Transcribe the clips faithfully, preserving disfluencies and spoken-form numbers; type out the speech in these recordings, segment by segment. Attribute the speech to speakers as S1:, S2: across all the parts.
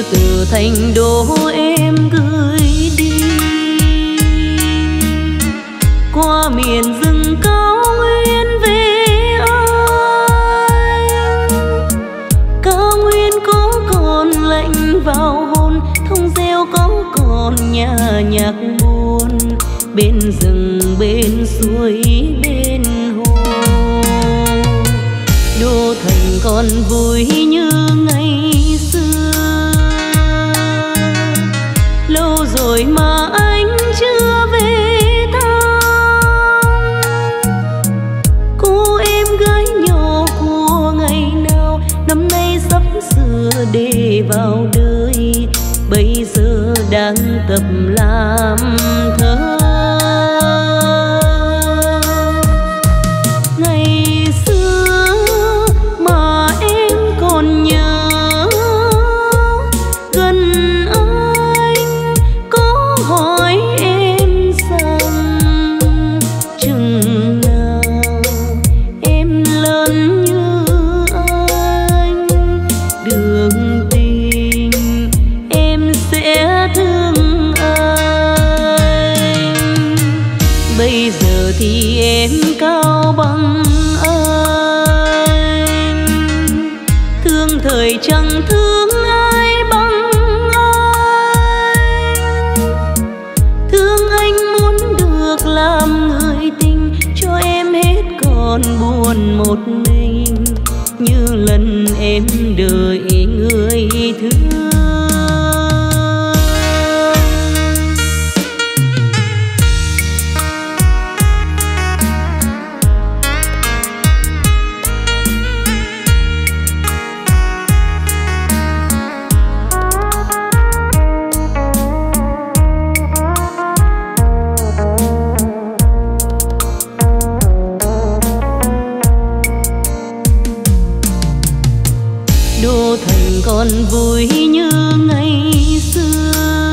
S1: từ thành đô em gửi đi, qua miền rừng cao nguyên về anh. Cao nguyên có còn lạnh vào hôn, thông reo có còn nhà nhạc buồn, bên rừng bên suối bên hồ. Đô thành còn vui như ngày xưa, lâu rồi mà anh chưa về thăm. Cô em gái nhỏ của ngày nào năm nay sắp sửa để vào đời, bây giờ đang tập làm thơ. Chẳng thương ai bằng anh, thương anh muốn được làm người tình cho em hết còn buồn một mình, như lần em đợi người thương. Còn vui như ngày xưa,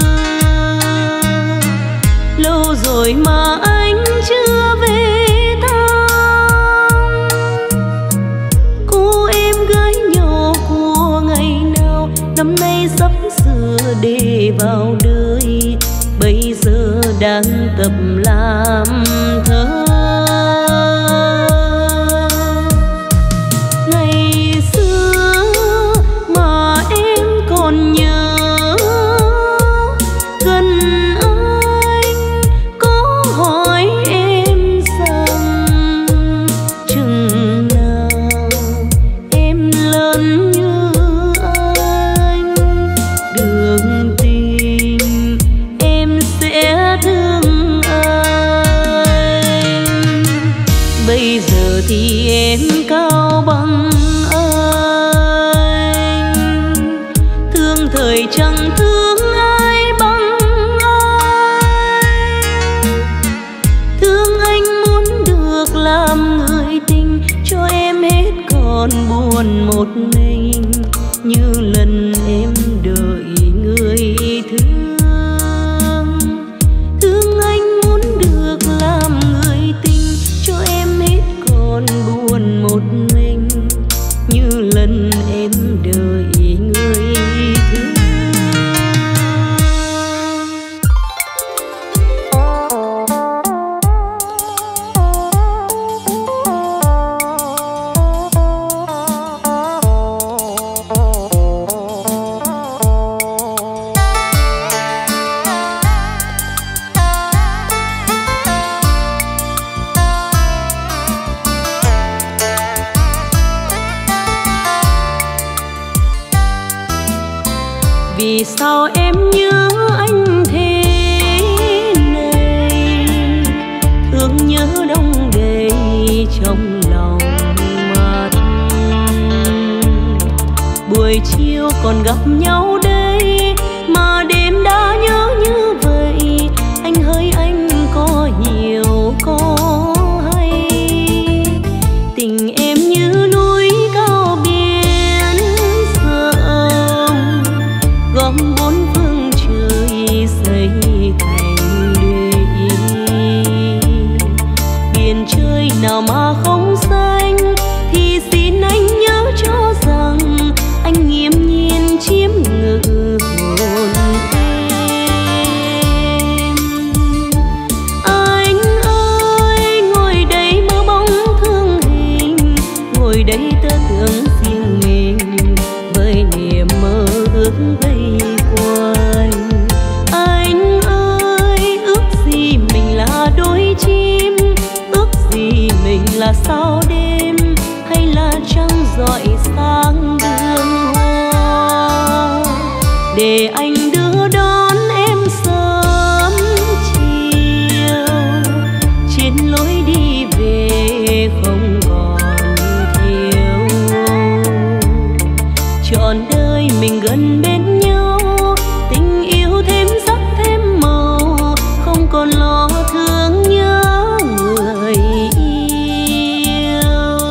S1: lâu rồi mà anh chưa về thăm. Cô em gái nhỏ của ngày nào năm nay sắp sửa để vào đời, bây giờ đang tập làm thơ. Chẳng thương ai bằng anh, thương anh muốn được làm người tình cho em hết còn buồn một mình, như lần em đợi người thương. Thương anh muốn được làm người tình cho em hết còn buồn một mình, như lần em đợi người thương. Vì sao em nhớ anh thế này, thương nhớ đông đầy trong lòng mắt. Buổi chiều còn gặp nhau đây mà đêm đã nhớ như vậy, anh hỡi anh có hiểu có hay. Tình em như núi cao biển rộng, gom bốn phương trời xây thành lũy. Biển trời nào mà không xanh thì xin anh nhớ cho rằng anh nghiêm nhiên chiếm quanh. Anh ơi, ước gì mình là đôi chim, ước gì mình là sao đêm, hay là trăng rọi sáng đường hoa, để anh đưa đón em sớm chiều trên lối đi về không còn thiếu. Trọn đời mình gần bên nhau, tình yêu thêm sắc thêm màu, không còn lo thương nhớ người yêu.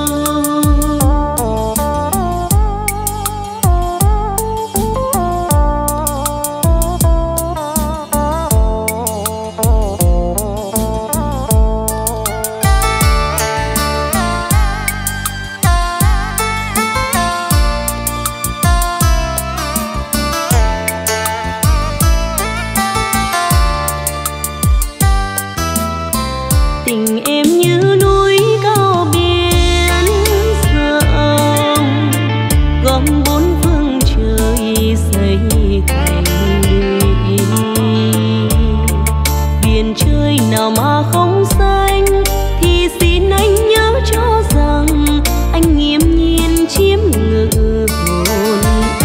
S1: Tình em như núi cao biển rộng, gom bốn phương trời xây thành lũy. Biển trời nào mà không xanh, thì xin anh nhớ cho rằng anh nghiêm nhiên chiếm ngự hồn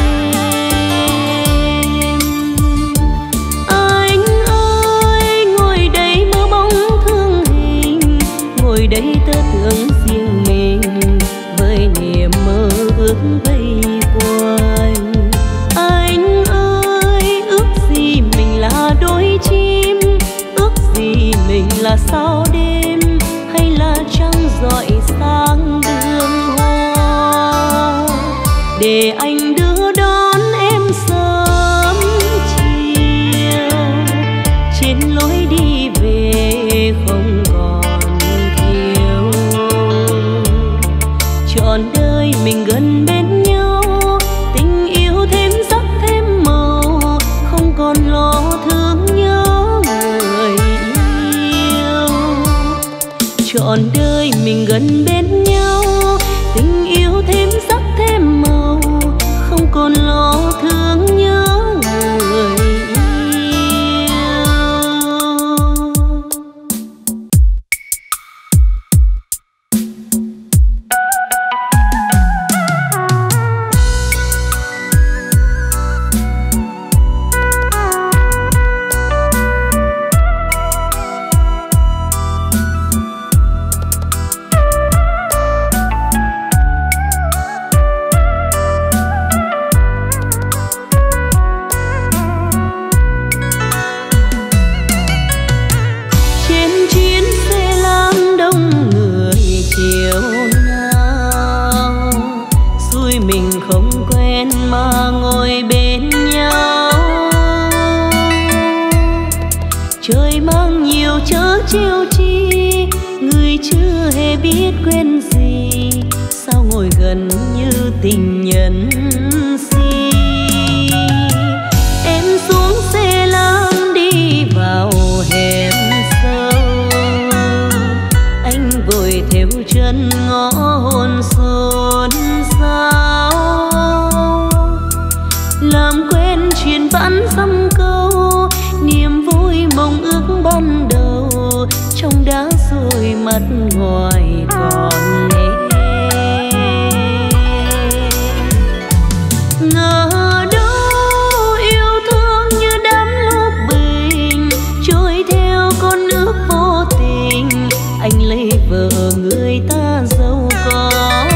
S1: em. Anh ơi, ngồi đây mơ bóng thương hình, ngồi đây tơ tưởng riêng mình với niềm mơ ước vây quanh. Anh ơi, ước gì mình là đôi chim, ước gì mình là sao đêm, hay là trăng rọi sáng đường hoa, để anh đưa đón em sớm chiều trên lối đi về không còn thiếu. Trọn đời mình gần bên nhau, tình yêu thêm sắc thêm màu, không còn lo thương nhớ người yêu. Trọn đời mình gần bên nhau, tình yêu thêm sắc thêm màu, không còn lo thương nhớ người yêu. Trên chuyến xe lam đông người chiều nào, xui mình không quen mà ngồi bên nhau. Trời mang nhiều chớ trêu chi, người chưa hề biết quên gì, sao ngồi gần như tình nhân si. Em xuống xe lam đi vào hẻm sâu, anh vội theo chân ngõ hôn xôn xao, làm quen chuyện vãn dăm câu, niềm vui mong ước ban đầu trong đã rồi mắt ngoài còn em. Ngờ đâu yêu thương như đám lúa bình, trôi theo con nước vô tình, anh lấy vợ người ta giàu có.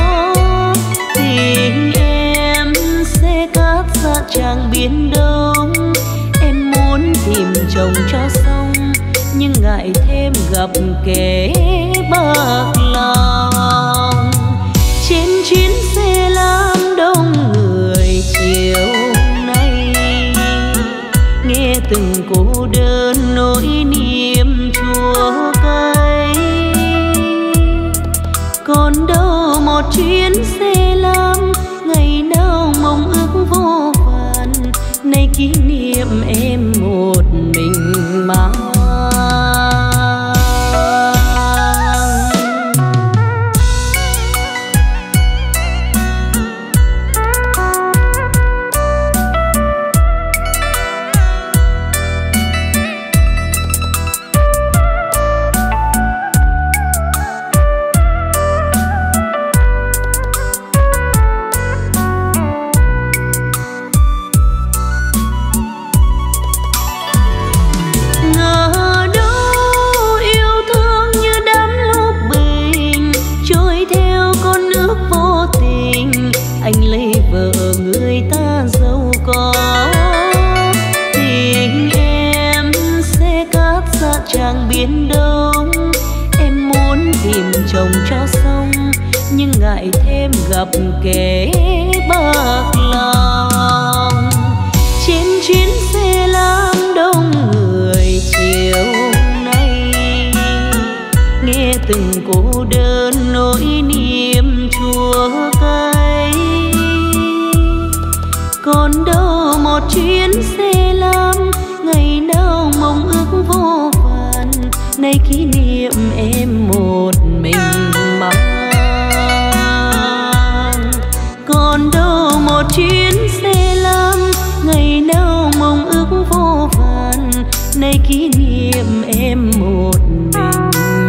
S1: Tình em sẽ cát xa tràng biển đông, em muốn tìm chồng cho xong, nhưng ngại thêm gặp kẻ bạc lòng. Trên chuyến xe lam đông người chiều nay, nghe từng cô đơn nỗi niềm chua cay. Còn đâu một chuyến xe lam, ngày nào mong ước vô vàn, nay kỷ niệm em một mình mang. chàng biển đông. Em muốn tìm chồng cho xong, nhưng ngại thêm gặp kẻ bạc lòng. Trên chuyến xe lam đông người chiều nay, nghe từng cô đơn nỗi niềm chua cay. Còn đâu một chuyến xe lam, ngày nào mong ước vô vàn, nay kỷ niệm em một mình mang. Còn đâu một chuyến xe lam, ngày nào mong ước vô vàn, nay kỷ niệm em một mình mang.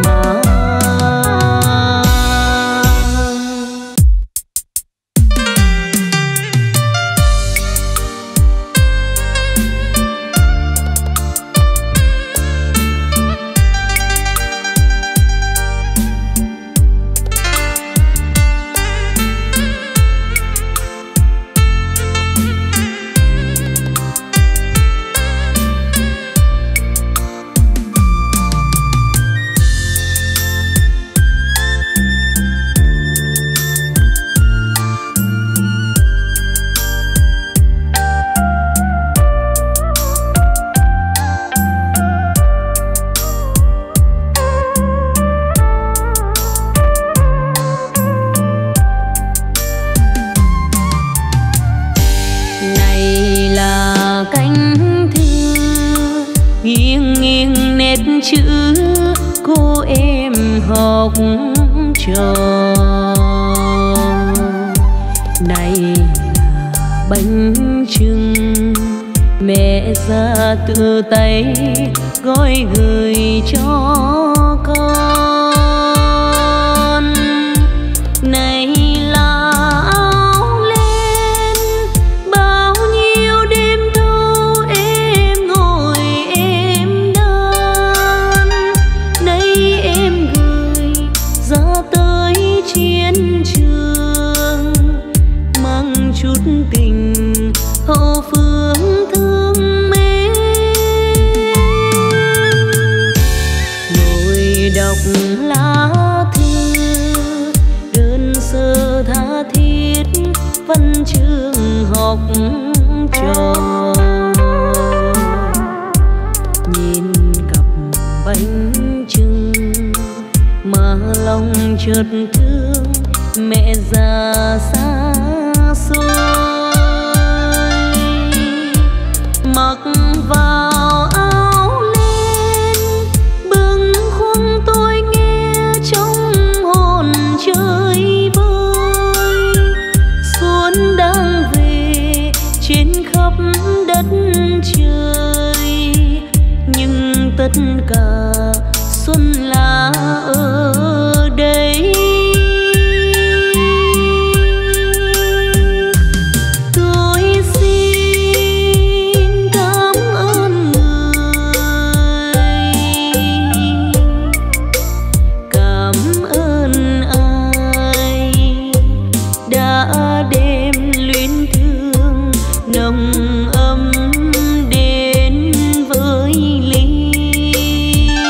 S1: Chữ cô em học trò này là bánh chưng mẹ ra tự tay gói gửi cho con. Này là áo len bao nhiêu đêm thâu em ngồi em đan, nay em gửi ra tới chiến trường mang chút tình hậu phương thương mến. Ngồi đọc lá thư đơn sơ tha thiết văn chương học trò, nhìn cặp bánh trưng mà lòng chợt thương mẹ già xa xôi. Mặc vào áo len bâng khuâng tôi nghe trong hồn chơi vơi. Xuân đang về trên khắp đất trời, nhưng tất cả xuân là ở đây. Nồng ấm đến với ly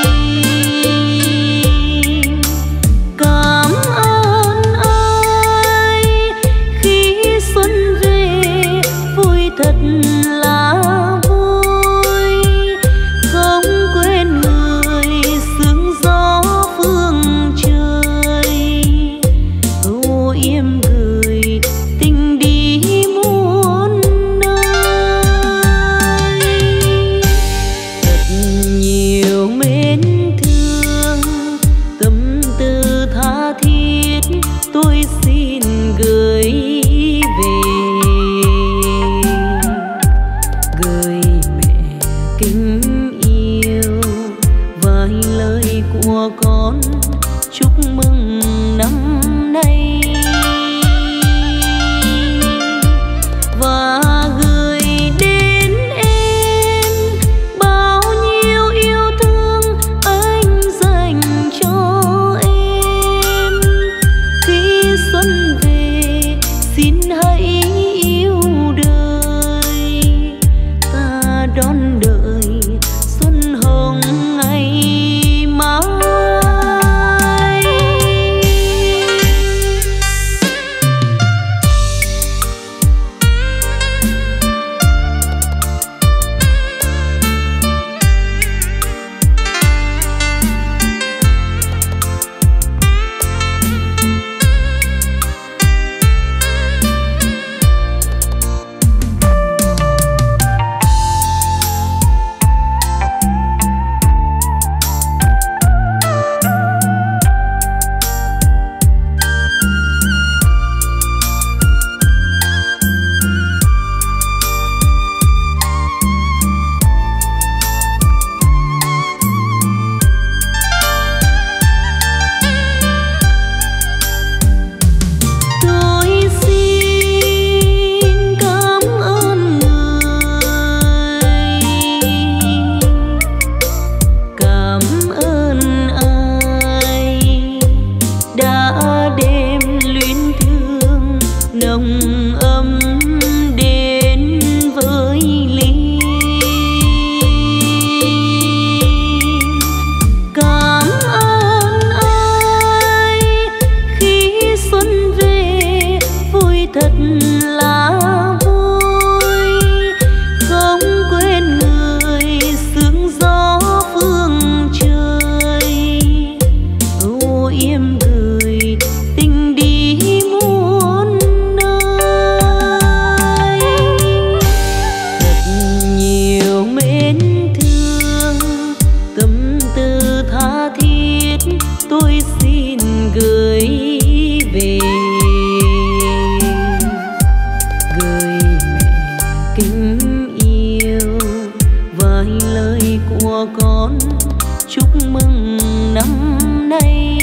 S1: của con chúc mừng năm nay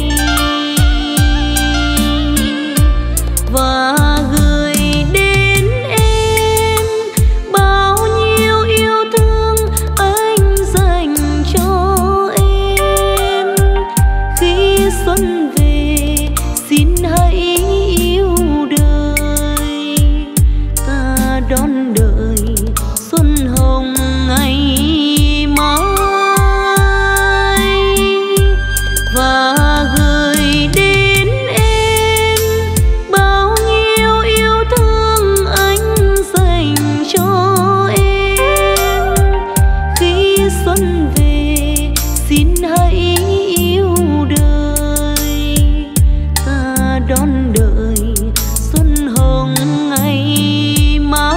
S1: và gửi đến em bao nhiêu yêu thương anh dành cho em. Khi xuân về xin hãy yêu đời, ta đón đợi xuân hồng ngày mai và gửi đến em bao nhiêu yêu thương anh dành cho em. Khi xuân về xin hãy yêu đời, ta đón đợi xuân hồng ngày mai.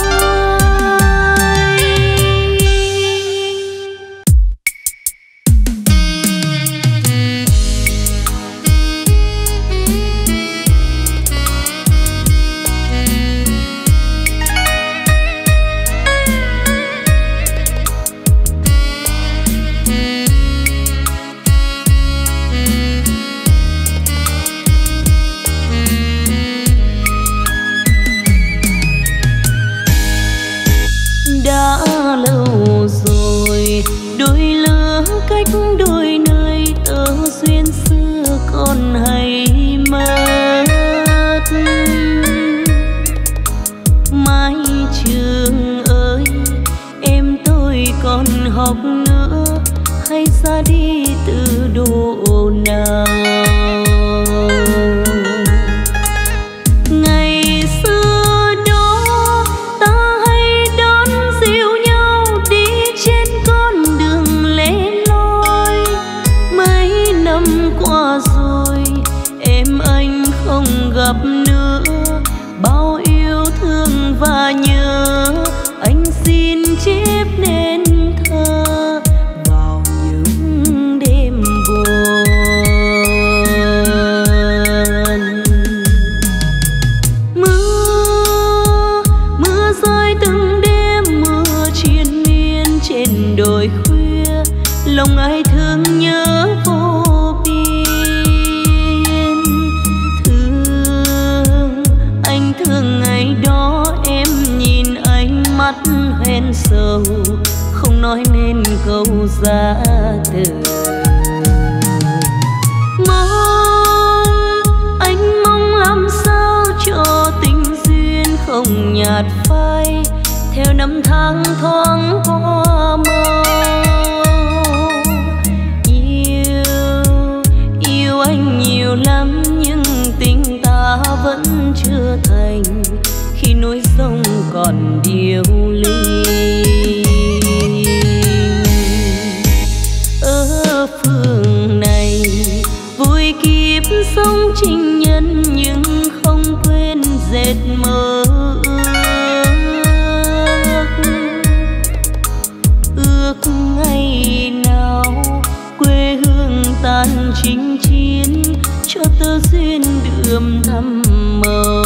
S1: Đã lâu rồi đôi lứa cách đôi nơi, tơ duyên xưa còn hay mất. Mái trường ơi em tôi còn học nữa, hay ra đi từ độ nào. Ngày xưa đó ta hay đón dìu nhau đi trên con đường lẻ loi. Mấy năm qua rồi em anh không gặp nữa, bao yêu thương và nhớ anh xin chép nên thơ vào những đêm buồn. Mưa mưa rơi từng đêm, mưa triền miên trên đồi khuya, lòng ai thương nhớ vô biên. Thương anh thương ngày đó em nhìn ánh mắt hoen sầu, không nói nên câu ra từ. Mong anh mong làm sao cho tình duyên không nhạt phai, theo năm tháng thoáng qua mau. Yêu yêu anh nhiều lắm nhưng tình ta vẫn chưa thành, khi núi sông còn điêu linh. Ở phường này vui kiếp sống trinh nhân, nhưng không quên dệt mơ ước. Ước ngày nào quê hương tan chinh chiến, cho tơ duyên đượm thắm màu.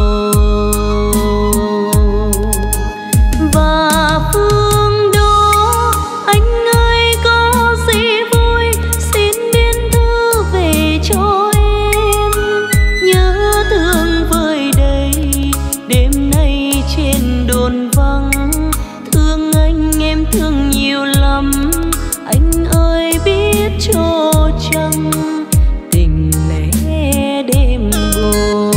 S1: Và phương đó anh ơi có gì vui, xin biên thư về cho em. Nhớ thương vơi đầy đêm nay trên đồn vắng, thương anh em thương nhiều lắm, anh ơi biết cho chăng tình lẽ đêm buồn.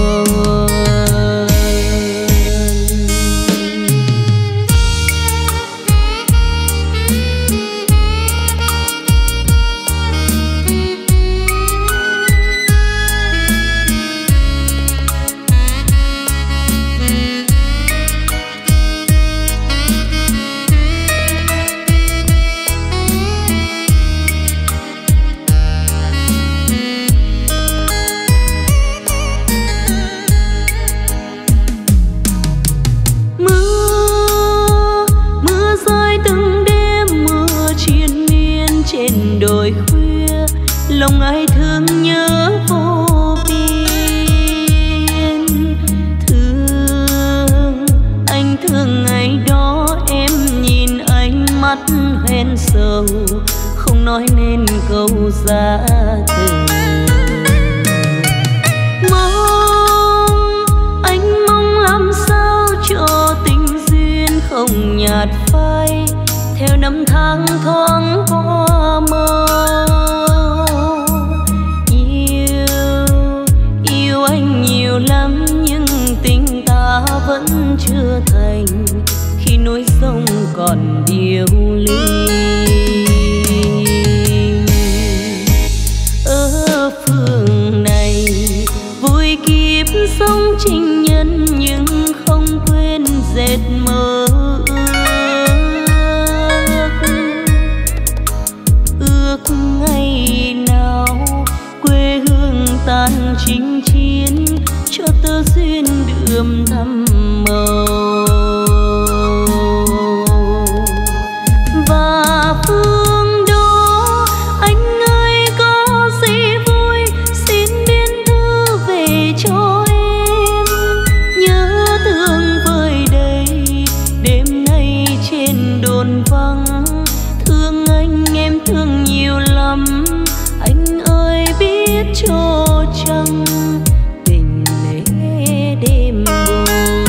S1: Đồi khuya lòng ai thương nhớ vô biên. Thương anh thương ngày đó em nhìn ánh mắt hề men sầu, không nói nên câu giá từ. Mong anh mong làm sao cho tình duyên không nhạt phai theo năm tháng thoáng qua mơ. Yêu yêu anh nhiều lắm nhưng tình ta vẫn chưa thành, khi núi sông còn điêu ly. Ở phương này vui kiếp sống情nhân nhưng không quên dệt mơ ước. Ước ngày nào quê hương tan chinh chiến, cho tơ duyên đượm thắm màu. Và phương đó anh ơi có gì vui, xin biên thư về cho em. Nhớ thương vơi đầy đêm nay trên đồn vắng, thương anh em thương nhiều lắm. Anh ơi biết cho chăng tình lễ đêm buồn.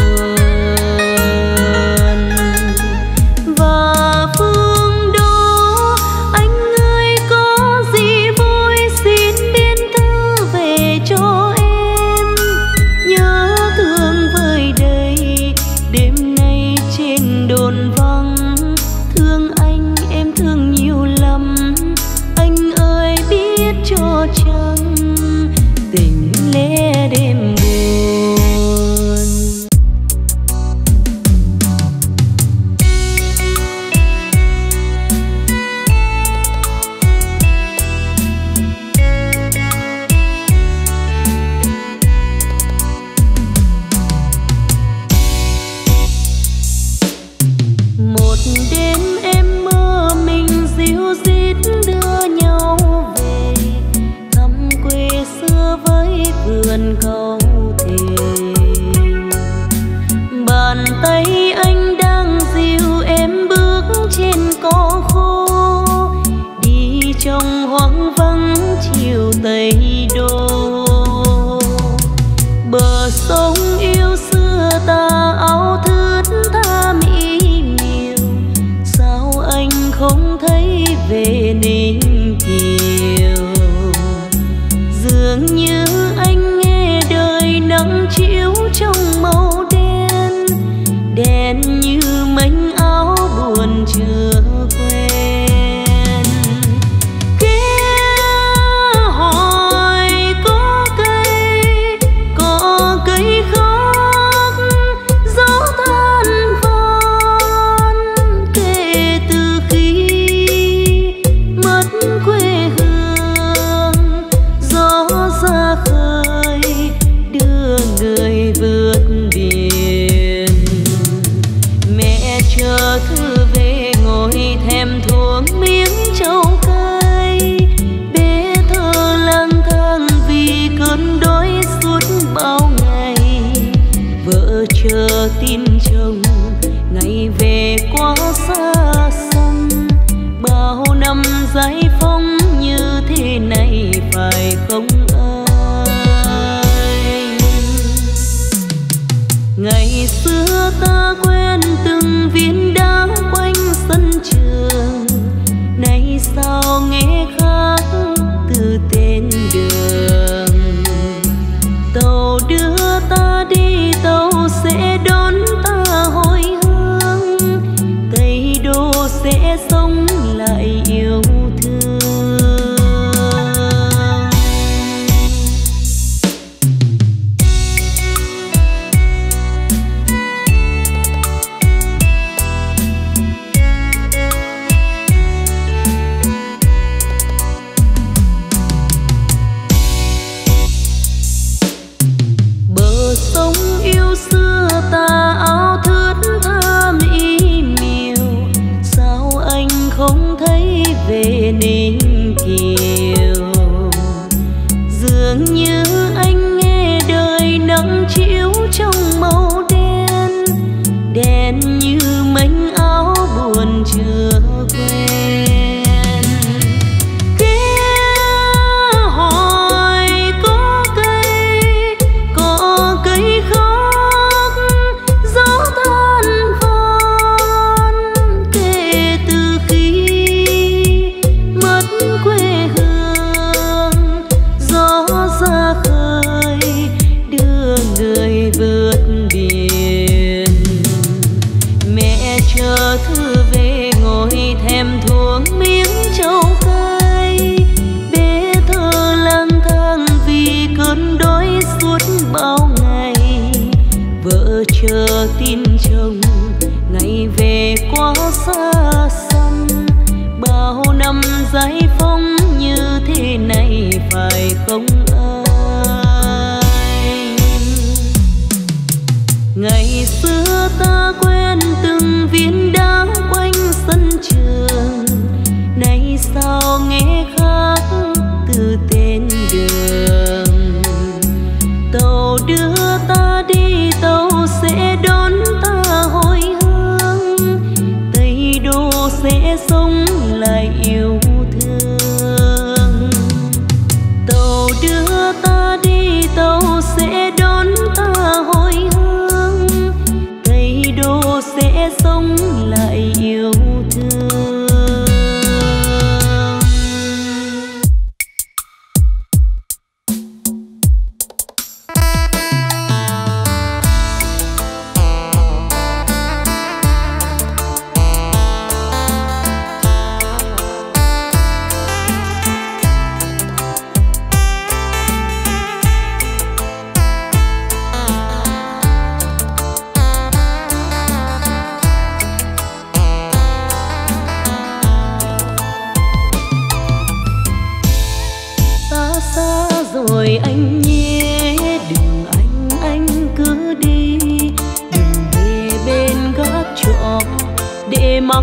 S1: Và phương đó anh ơi có gì vui, xin biên thư về cho em. Nhớ thương vơi đầy đêm nay trên đồn vắng, thương anh em thương nhiều lắm. Anh ơi biết cho chăng tình lẽ đêm buồn. Một đêm em mơ mình díu dít đưa nhau về thăm quê xưa với vườn cầu thề. Bàn tay anh đang dìu em bước trên cỏ khô, đi trong hoang vắng chiều Tây Đô. Bờ sông yêu xưa ta áo thướt tha mỹ miều, sao anh không thấy về Ninh Kiều. Dường như anh nghe đời nắng chiếu trong màu đen, đen như mảnh áo buồn chưa quen. Kia hỏi có cây, có cây khóc gió than van, kể từ khi mất quê hương gió ra khơi đưa người vượt biển. Mẹ chờ thư về ngồi thèm thuồng miếng trầu cay, bé thơ lang thang vì cơn đói suốt bao ngày. Vợ chờ tin chồng ngày về quá xa xăm, bao năm giải phóng như thế này phải không anh? Ngày xưa ta quen từng viên đá quanh sân trường, nay sao nghe khác từ tên đường. Tàu đưa ta đi, tàu sẽ đón ta hồi hương, Tây Đô sẽ sống lại yêu thương. Bờ sông yêu xưa ta áo thướt tha mỹ miều, sao anh không thấy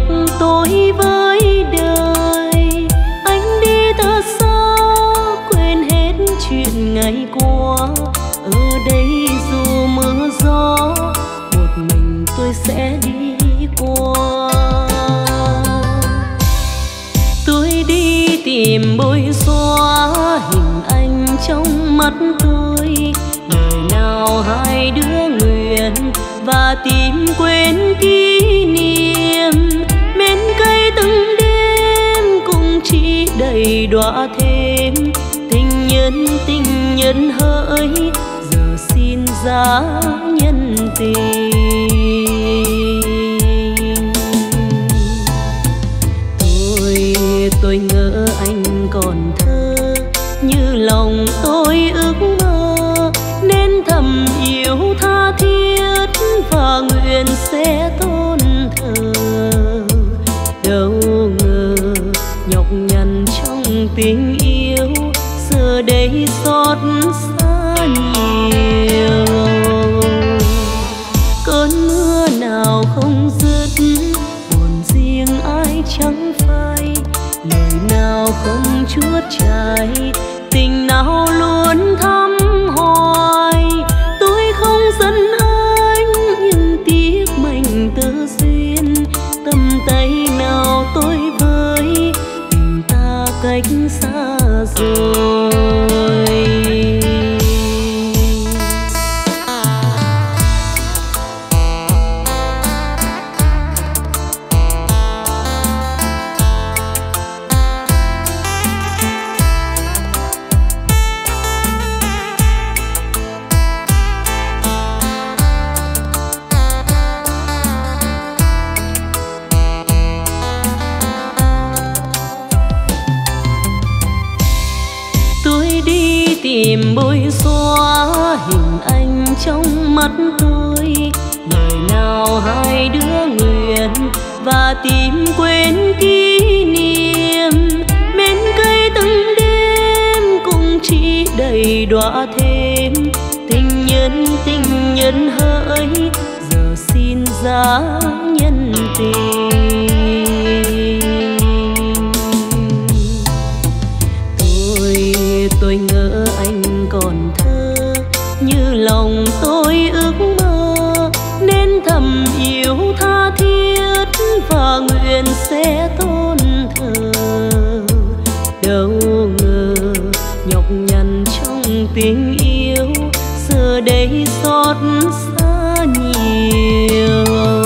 S1: tôi với đời. Anh đi thật xa quên hết chuyện ngày qua. Ở đây dù mưa gió một mình tôi sẽ đi qua. Tôi đi tìm bôi xóa hình anh trong mắt tôi. Đời nào hai đứa nguyện và tìm quên kỷ niệm. Bên cây từng đêm cũng chỉ đầy đọa thêm. Tình nhân tình nhân hỡi giờ xin giá nhân tình. Tôi tôi ngỡ anh còn thơ như lòng tôi ước mơ, nên thầm yêu tha thiết và nguyện sẽ tôn thờ. Đâu ngờ nhọc nhằn trong tình yêu giờ đây xót xa nhiều. Cơn mưa nào không dứt buồn riêng ai chẳng phai. Lời nào không chuốt chai tình nào luôn thăm hoài. Tôi không giận anh nhưng tiếc mình tự duyên. Tầm tay nào tôi với tình ta cách xa rồi. Tìm bôi xóa hình anh trong mắt tôi. Lời nào hai đứa nguyện và tìm quên kỷ niệm. Bên cây từng đêm cũng chỉ đầy đọa thêm. Tình nhân tình nhân hỡi giờ xin giá nhân tình. Tôi tôi ngỡ anh còn thơ như lòng tôi ước mơ, nên thầm yêu tha thiết và nguyện sẽ tôn thờ. Đâu ngờ nhọc nhằn trong tình yêu giờ đây xót xa nhiều.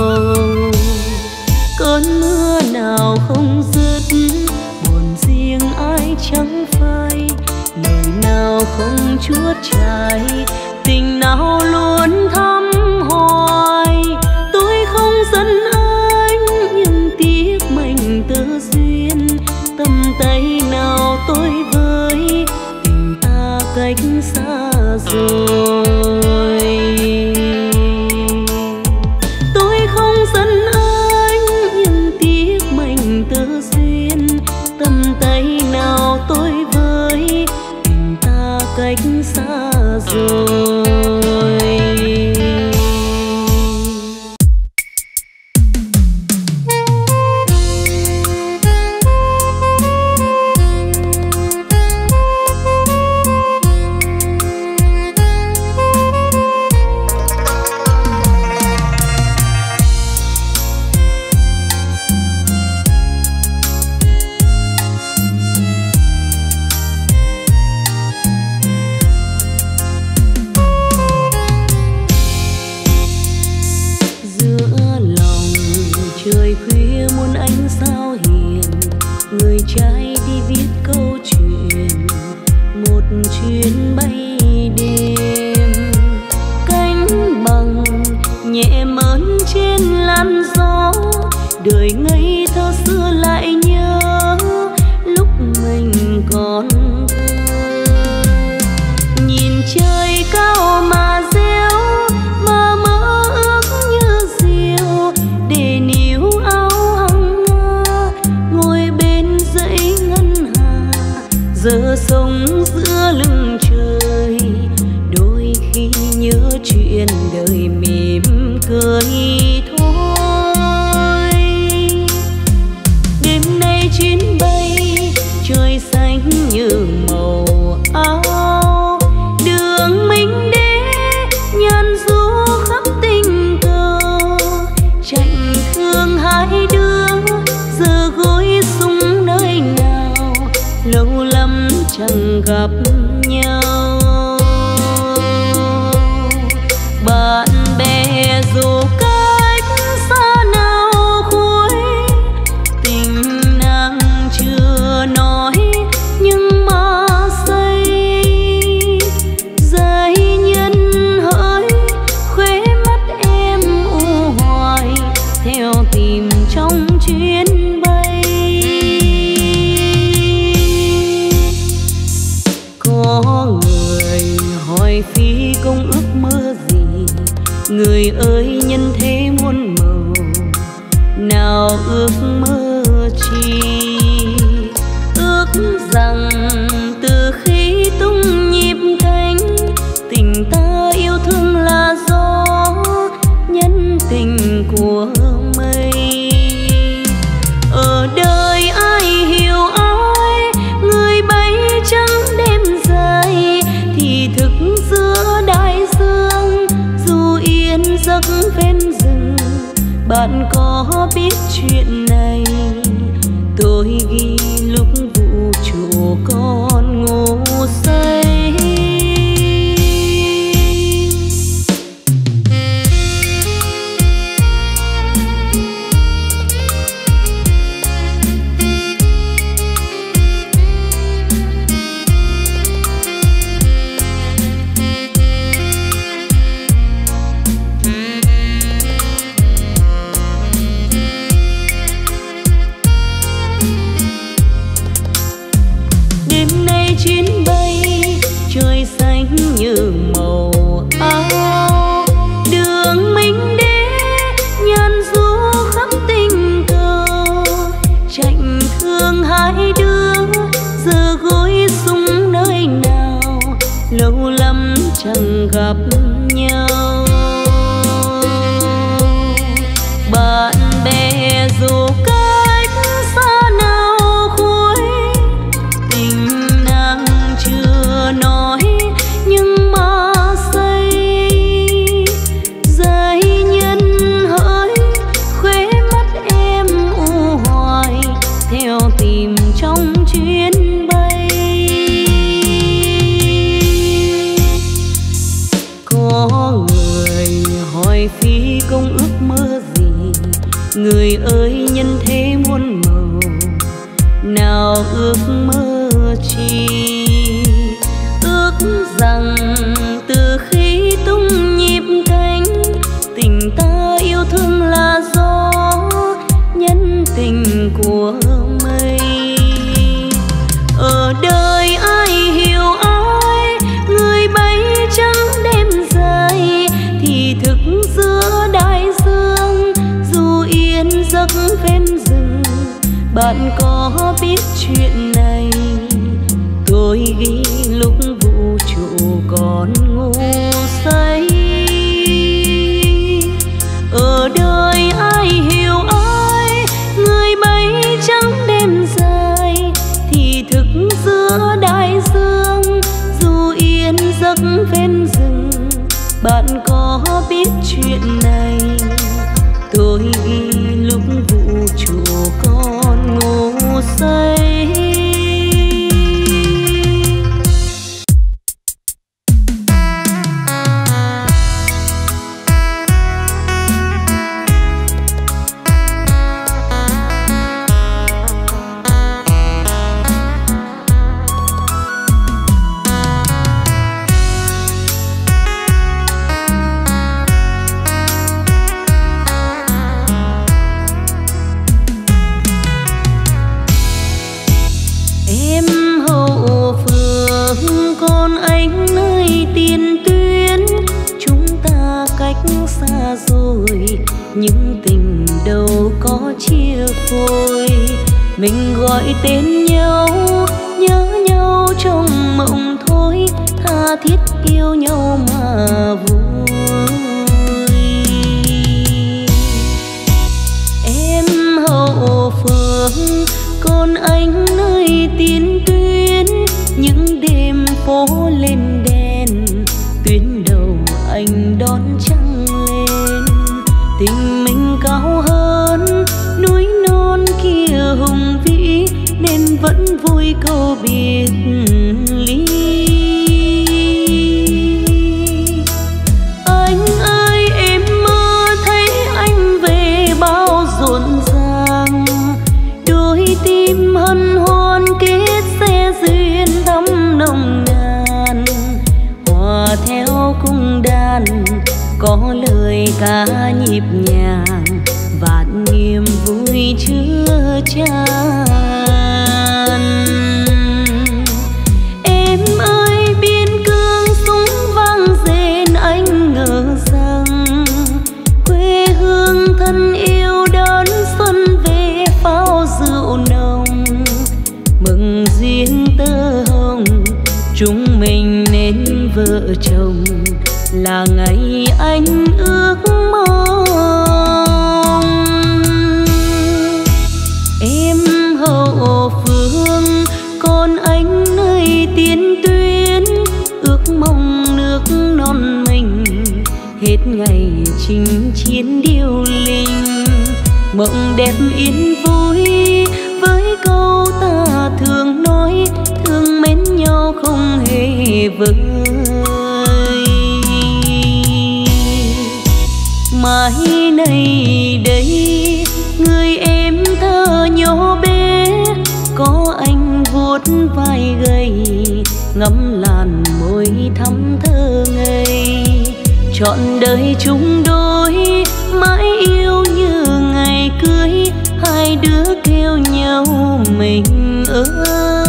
S1: Cơn mưa nào không dứt buồn riêng ai chẳng phai. Lời nào không chuốt chai tình nào luôn thăm hoài. Tôi không giận anh nhưng tiếc mình tự duyên. Tầm tay nào tôi với tình ta cách xa rồi. Tôi không giận anh nhưng tiếc mình tự duyên. Tầm tay nào tôi với tình ta cách xa rồi. gặp nhau. Bạn bè dù cách xa nào cuối, tình nàng chưa nói nhưng mà say. Giai nhân hỡi khóe mắt em u hoài, theo tìm trong chuyến bay. Có người hỏi phi công ước mơ gì, người ơi nhân thế muôn màu, nào ước mơ chi. Ước rằng từ khi tung nhịp cánh, tình ta yêu thương là gió, nhân tình của mây. Ở đời ai hiểu ai, người bay trắng đêm dài, thì thức giữa đại dương, dù yên giấc ven rừng. Bạn có biết chuyện này, tôi ghi lúc vũ trụ còn ngủ say. Như màu áo đường mình đến nhân du khắp tình cờ, chạnh thương hai đứa giờ gối súng nơi nào, lâu lắm chẳng gặp nhau. Bạn bè dù cách xa nào cuối, tình nàng chưa nói nhưng mà say. Giai nhân hỡi khóe mắt em u hoài, theo tìm trong chuyến bay. Có người hỏi phi công ước mơ gì, người ơi nhân thế muôn màu, nào ước mơ chi. Ước rằng từ khi tung nhịp cánh, tình ta yêu thương là gió, nhân tình của mây. Ở đời ai hiểu ai, người bay trắng đêm dài, thì thức giữa đại dương, dù yên giấc ven rừng. Bạn có biết chuyện này, tôi ghi lúc vũ trụ còn ngủ say. Ở đời ai hiểu ai, người bay trắng đêm dài, thì thức giữa đại dương, dù yên giấc ven rừng. Bạn có biết chuyện này, tôi ghi lúc vũ trụ còn ngủ say. Nhưng tình đâu có chia phôi, mình gọi tên nhau, nhớ nhau trong mộng thôi, tha thiết yêu nhau mà vui. Em hậu phương, còn anh nơi tiền tuyến, những đêm phố lên đèn, tuyến đầu anh đón trăng lên. Tình mình cao hơn núi non kia hùng vĩ, nên vẫn vui câu biệt ly. đàn có lời ca nhịp nhàng, vạn niềm vui chứa chan. Em ơi biên cương súng vang rền, anh ngờ rằng quê hương thân yêu đón xuân về pháo rượu nồng. Mừng duyên tơ hồng chúng mình nên vợ chồng, là ngày anh ước mong. Em hậu phương còn anh nơi tiền tuyến, ước mong nước non mình hết ngày chinh chiến điêu linh. Mộng đẹp yên vui với câu ta thường nói, thương mến nhau không hề vơi. Mai này đây người em thơ nhỏ bé, có anh vuốt vai gầy ngắm làn môi thắm thơ ngây. Trọn đời chung đôi mãi yêu như ngày cưới, hai đứa kêu nhau mình ơi.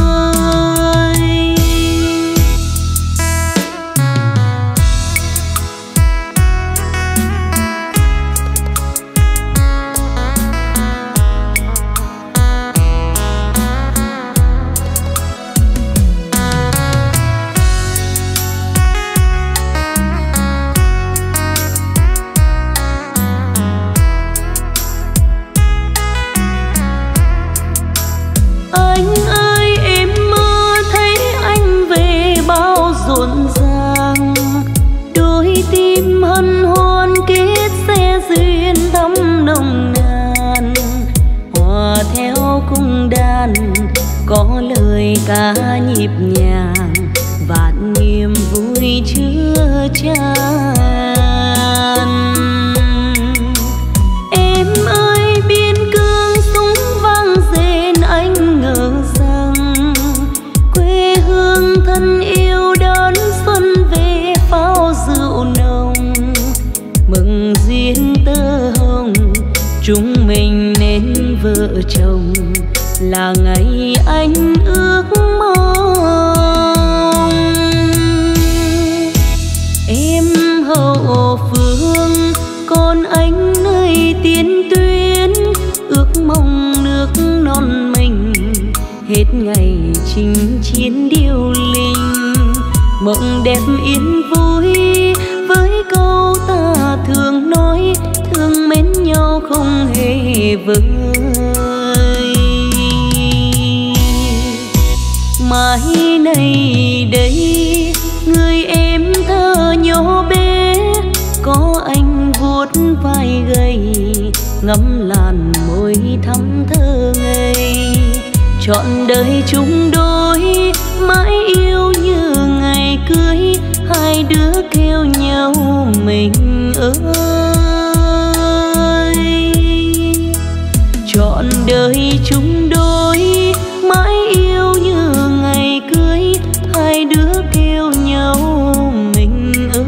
S1: Có lời ca nhịp nhàng, vạn niềm vui chứa chan. Em ơi biên cương súng vang rền, anh ngờ rằng quê hương thân yêu đón xuân về pháo rượu nồng. Mừng duyên tơ hồng chúng mình nên vợ chồng, là ngày anh ước mong. Em hậu phương còn anh nơi tiền tuyến, ước mong nước non mình hết ngày chinh chiến điêu linh. Mộng đẹp yên vui với câu ta thường nói, thương mến nhau không hề vơi. Mai này đây người em thơ nhỏ bé, có anh vuốt vai gầy ngắm làn môi thắm thơ ngây. Trọn đời chung đôi mãi yêu như ngày cưới, hai đứa kêu nhau mình ơi. Trọn đời chung đôi mãi yêu như ngày cưới, hai đứa kêu nhau mình ơi.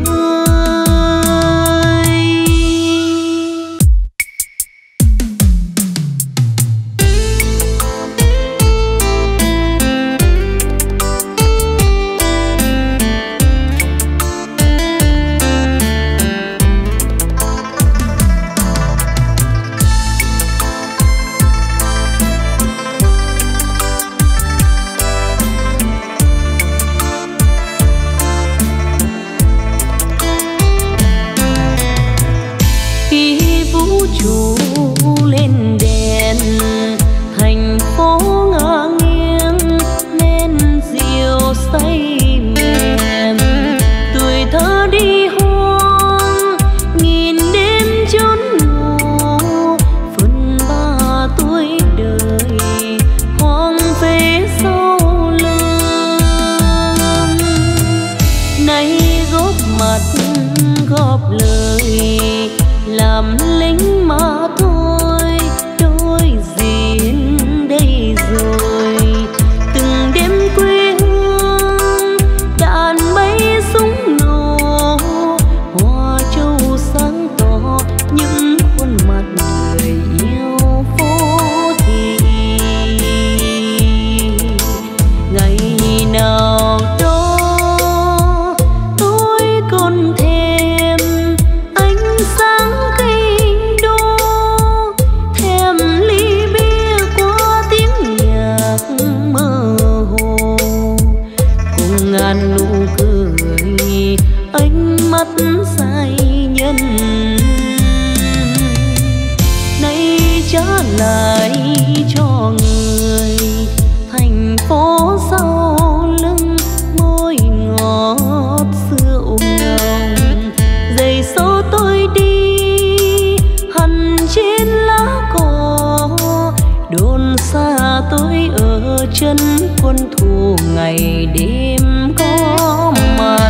S1: xa tôi ở chân quân thù ngày đêm có mặt.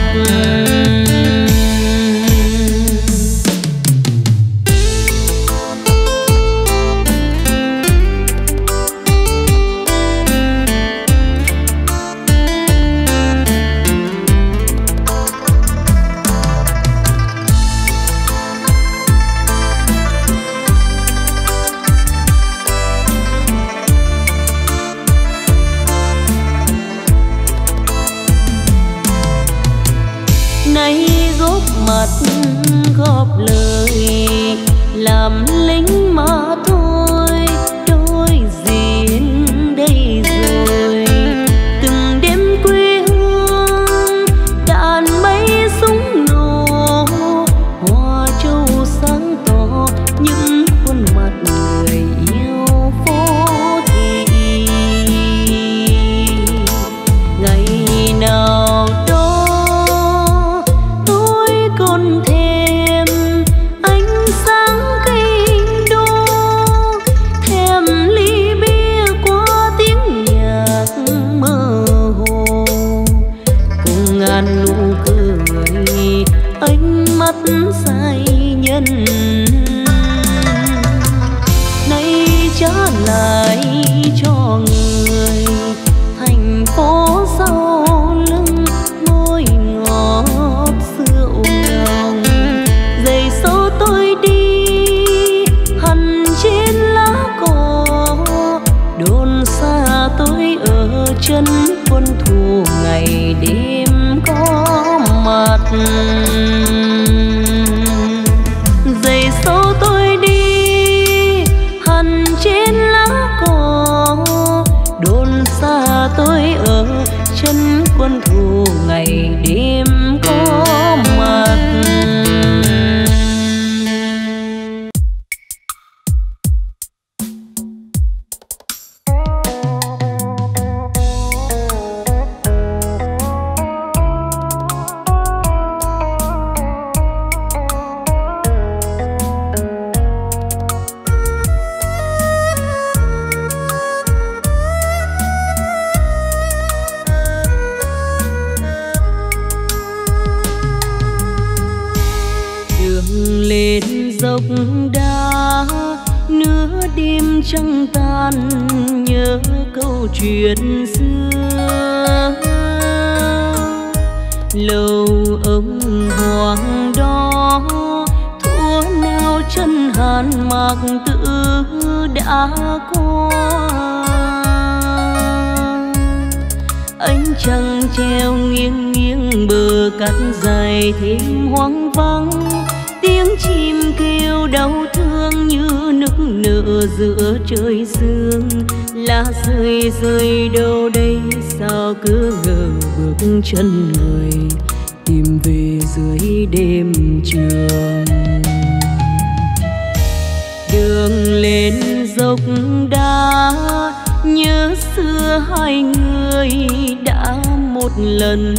S1: Góp lời làm lính mà thôi, đôi duyên đây rồi. Từng đêm quê hương đàn mây súng nổ, hoa châu sáng tỏ những khuôn mặt người yêu phố thị. Ngày nào đó tôi còn thèm ánh sáng cây đô, thèm ly bia qua tiếng nhạc mơ hồ, cùng ngàn nụ cười ánh mắt say nhân. Nay trả lại cho người thành phố sau lưng môi ngọt rượu nồng. Giày số tôi đi hằn trên lá cỏ, đồn xa tôi ở chân quân thù ngày đêm có mặt. Giày số tôi đi hằn trên lá cỏ, đồn xa tôi ở chân quân thù ngày đêm có mặt. Dốc đá nửa đêm trăng tan, nhớ câu chuyện xưa. Lầu ông hoàng đó thuở nào chân hàn mạc tự đã qua. Ánh trăng treo nghiêng nghiêng bờ cát dài thêm hoang vắng. Tiếng chim kêu đau thương như nức nở giữa trời sương. Lá rơi rơi đâu đây sao cứ ngờ bước chân người tìm về dưới đêm trường. Đường lên dốc đá nhớ xưa hai người đã một lần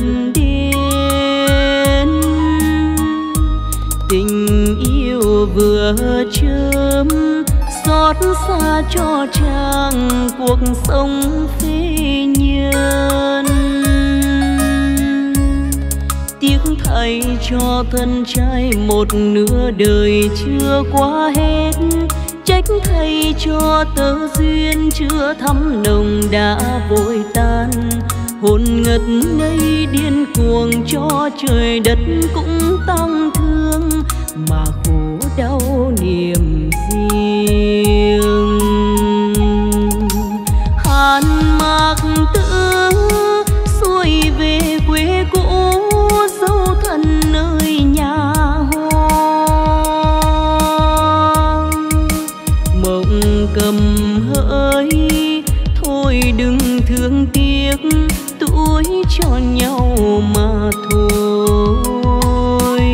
S1: đến. Tình yêu vừa chớm xót xa cho chàng cuộc sống phế nhân. Tiếc thay cho thân trai một nửa đời chưa qua hết. Trách thay cho tơ duyên chưa thắm nồng đã vội tan. Hồn ngất ngây điên cuồng cho trời đất cũng tăng thương, mà khổ đau niềm riêng. Hàn mạc tử xuôi về quê cũ, dấu thân nơi nhà hoang. Mộng cầm hỡi thôi đừng thương tiếc, tuổi cho nhau mà thôi.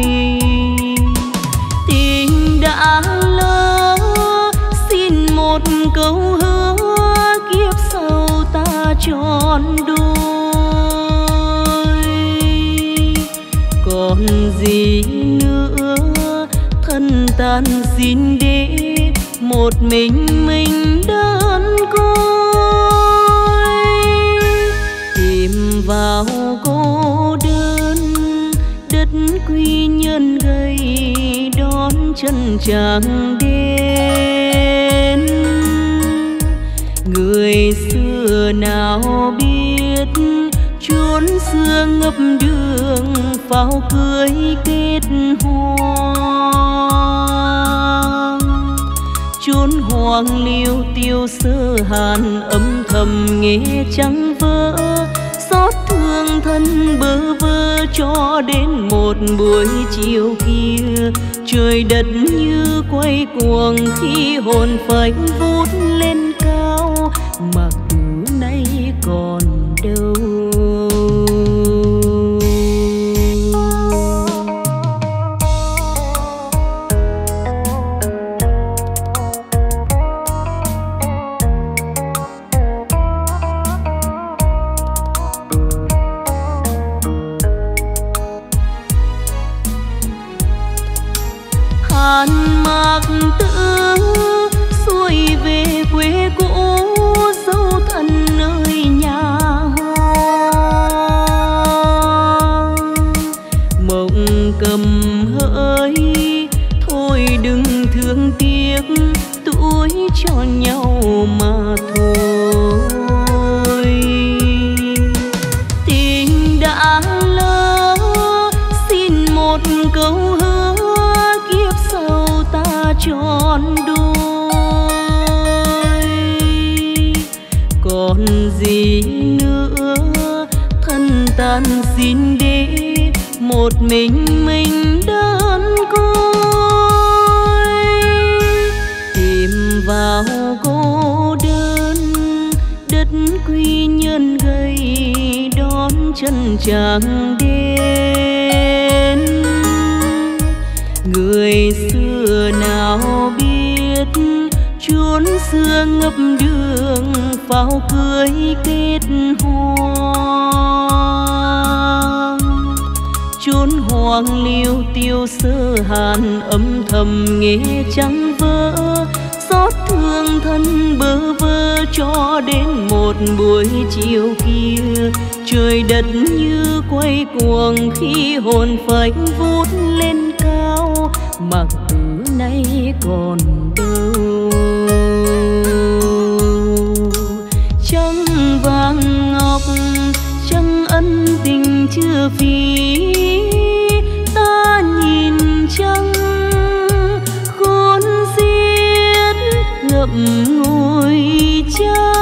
S1: Tình đã lỡ xin một câu hứa, kiếp sau ta tròn đôi. Còn gì nữa thân tan xin để một mình mình đơn côi. chẳng đến. Người xưa nào biết chốn xưa ngập đường pháo cưới kết hoang. Chốn hoang liêu tiêu sơ hàn âm thầm nghe trắng vỡ, xót thương thân bơ vơ cho đến một buổi chiều kia. Trời đất như quay cuồng khi hồn phách vút lên cao, mà từ nay còn đâu. Hàn mạc tử xuôi về quê cũ, dấu thân nơi nhà hoang. Mộng cầm hỡi thôi đừng thương tiếc, tuổi cho nhau mà thôi. Tình đã lỡ xin một câu hứa, kiếp sau ta tròn đôi. Còn gì nữa thân tan xin để một mình mình đơn côi. Tìm vào cô đơn đất quy nhân gầy, đón chân chẳng đến. Người xưa nào biết chốn xưa ngập đường pháo cưới kết hoang. Chốn hoang liêu tiêu sơ hàn âm thầm nghe trắng vỡ, xót thương thân bơ vơ cho đến một buổi chiều kia. Trời đất như quay cuồng khi hồn phách vút lên cao, mà từ nay còn đâu. Trăng vàng ngọc trăng ân tình chưa phí, ta nhìn trăng khôn xiết ngậm ngùi trăng.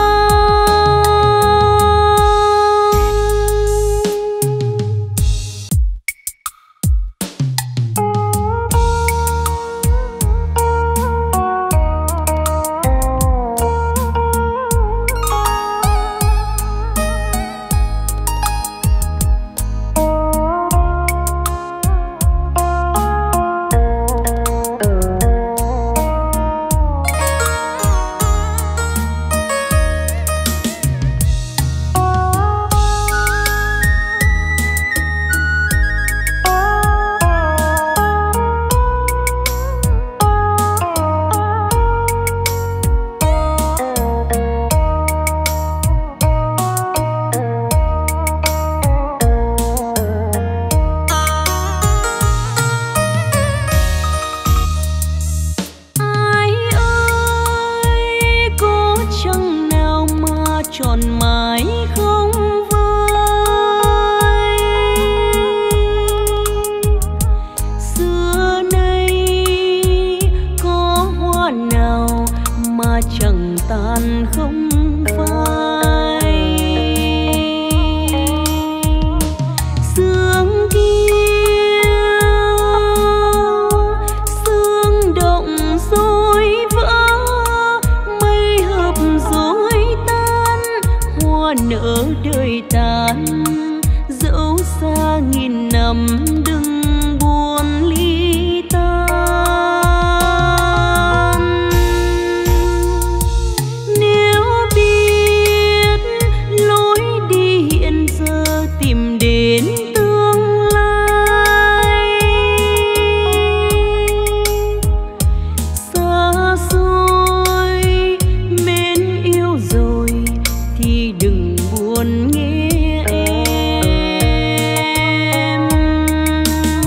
S2: buồn nghe em.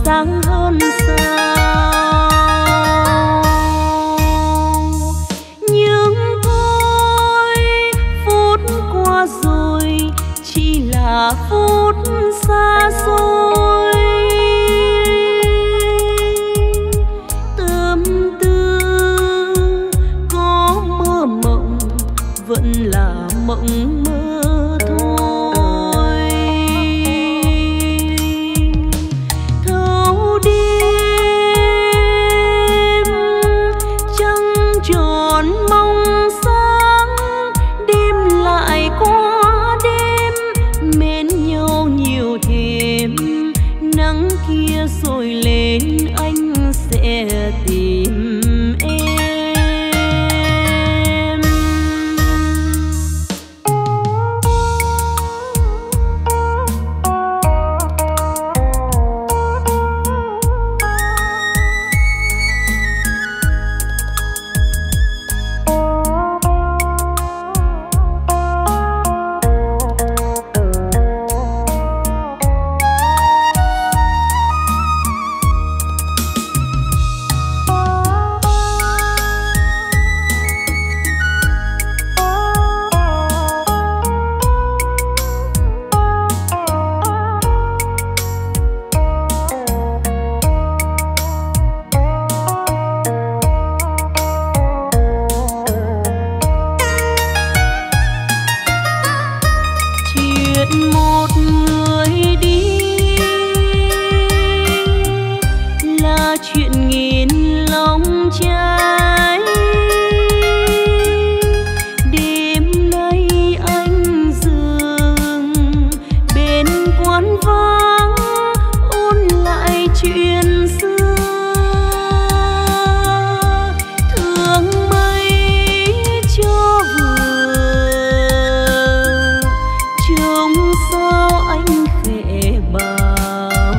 S1: sáng hơn sao. Nhưng thôi phút qua rồi chỉ là phút xa xôi. Tâm tư có mơ mộng vẫn là mộng mơ thôi. Thâu đêm trăng tròn mong sáng, đêm lại qua đêm mến nhau nhiều thêm. Nắng kia sôi lên anh sẽ tìm em. Một người đi là chuyện nghìn lòng trái. Đêm nay anh dừng bên quán vắng ôn lại chuyện xưa. Thương mây cho vừa trông sao anh khẽ bảo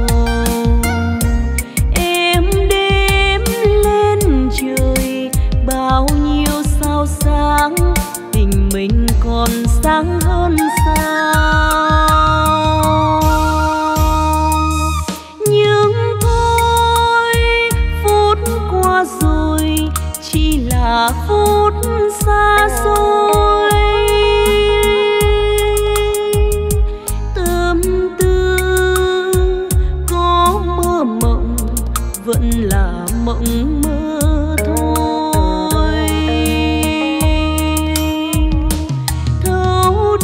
S1: em đêm lên trời bao nhiêu sao sáng, tình mình còn sáng hơn sao. Nhưng thôi phút qua rồi chỉ là phút xa xôi. Vẫn là mộng mơ thôi. Thâu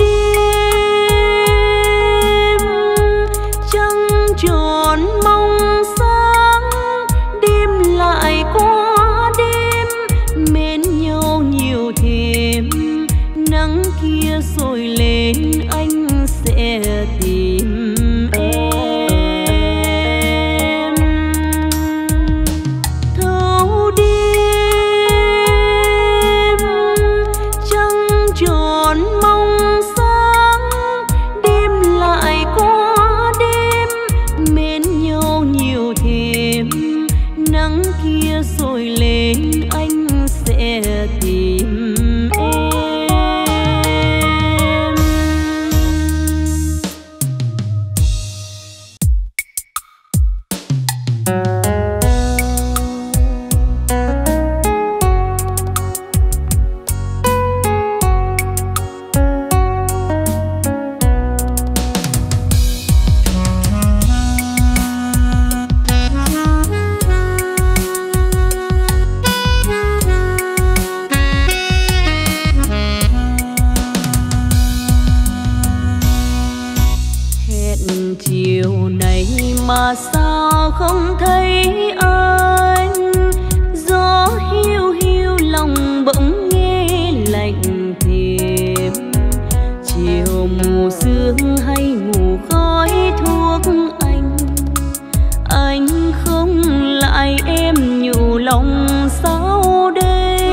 S1: đêm trăng tròn mong sáng, đêm lại qua đêm mến nhau nhiều thêm. Nắng kia sôi lên anh sẽ tìm em. Mong sáng đêm lại qua đêm mến nhau nhiều thêm. Nắng kia sôi lên anh sẽ tìm em. Chiều nay mà sao không thấy anh, gió hiu hiu lòng bỗng nghe lạnh thêm. Chiều mù sương hay ngủ khói thuốc anh, anh không lại em nhủ lòng sao đây.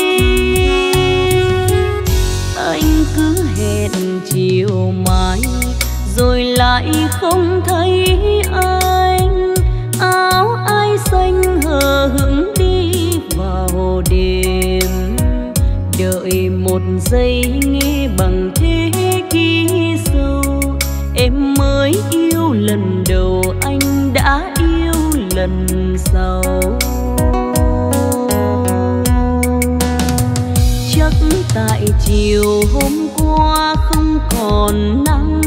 S1: Anh cứ hẹn chiều mai rồi lại không thấy anh. Áo ai xanh hờ hững đi vào đêm, đợi một giây nghe bằng thế kỷ sâu. Em mới yêu lần đầu anh đã lần sau. Chắc tại chiều hôm qua không còn nắng,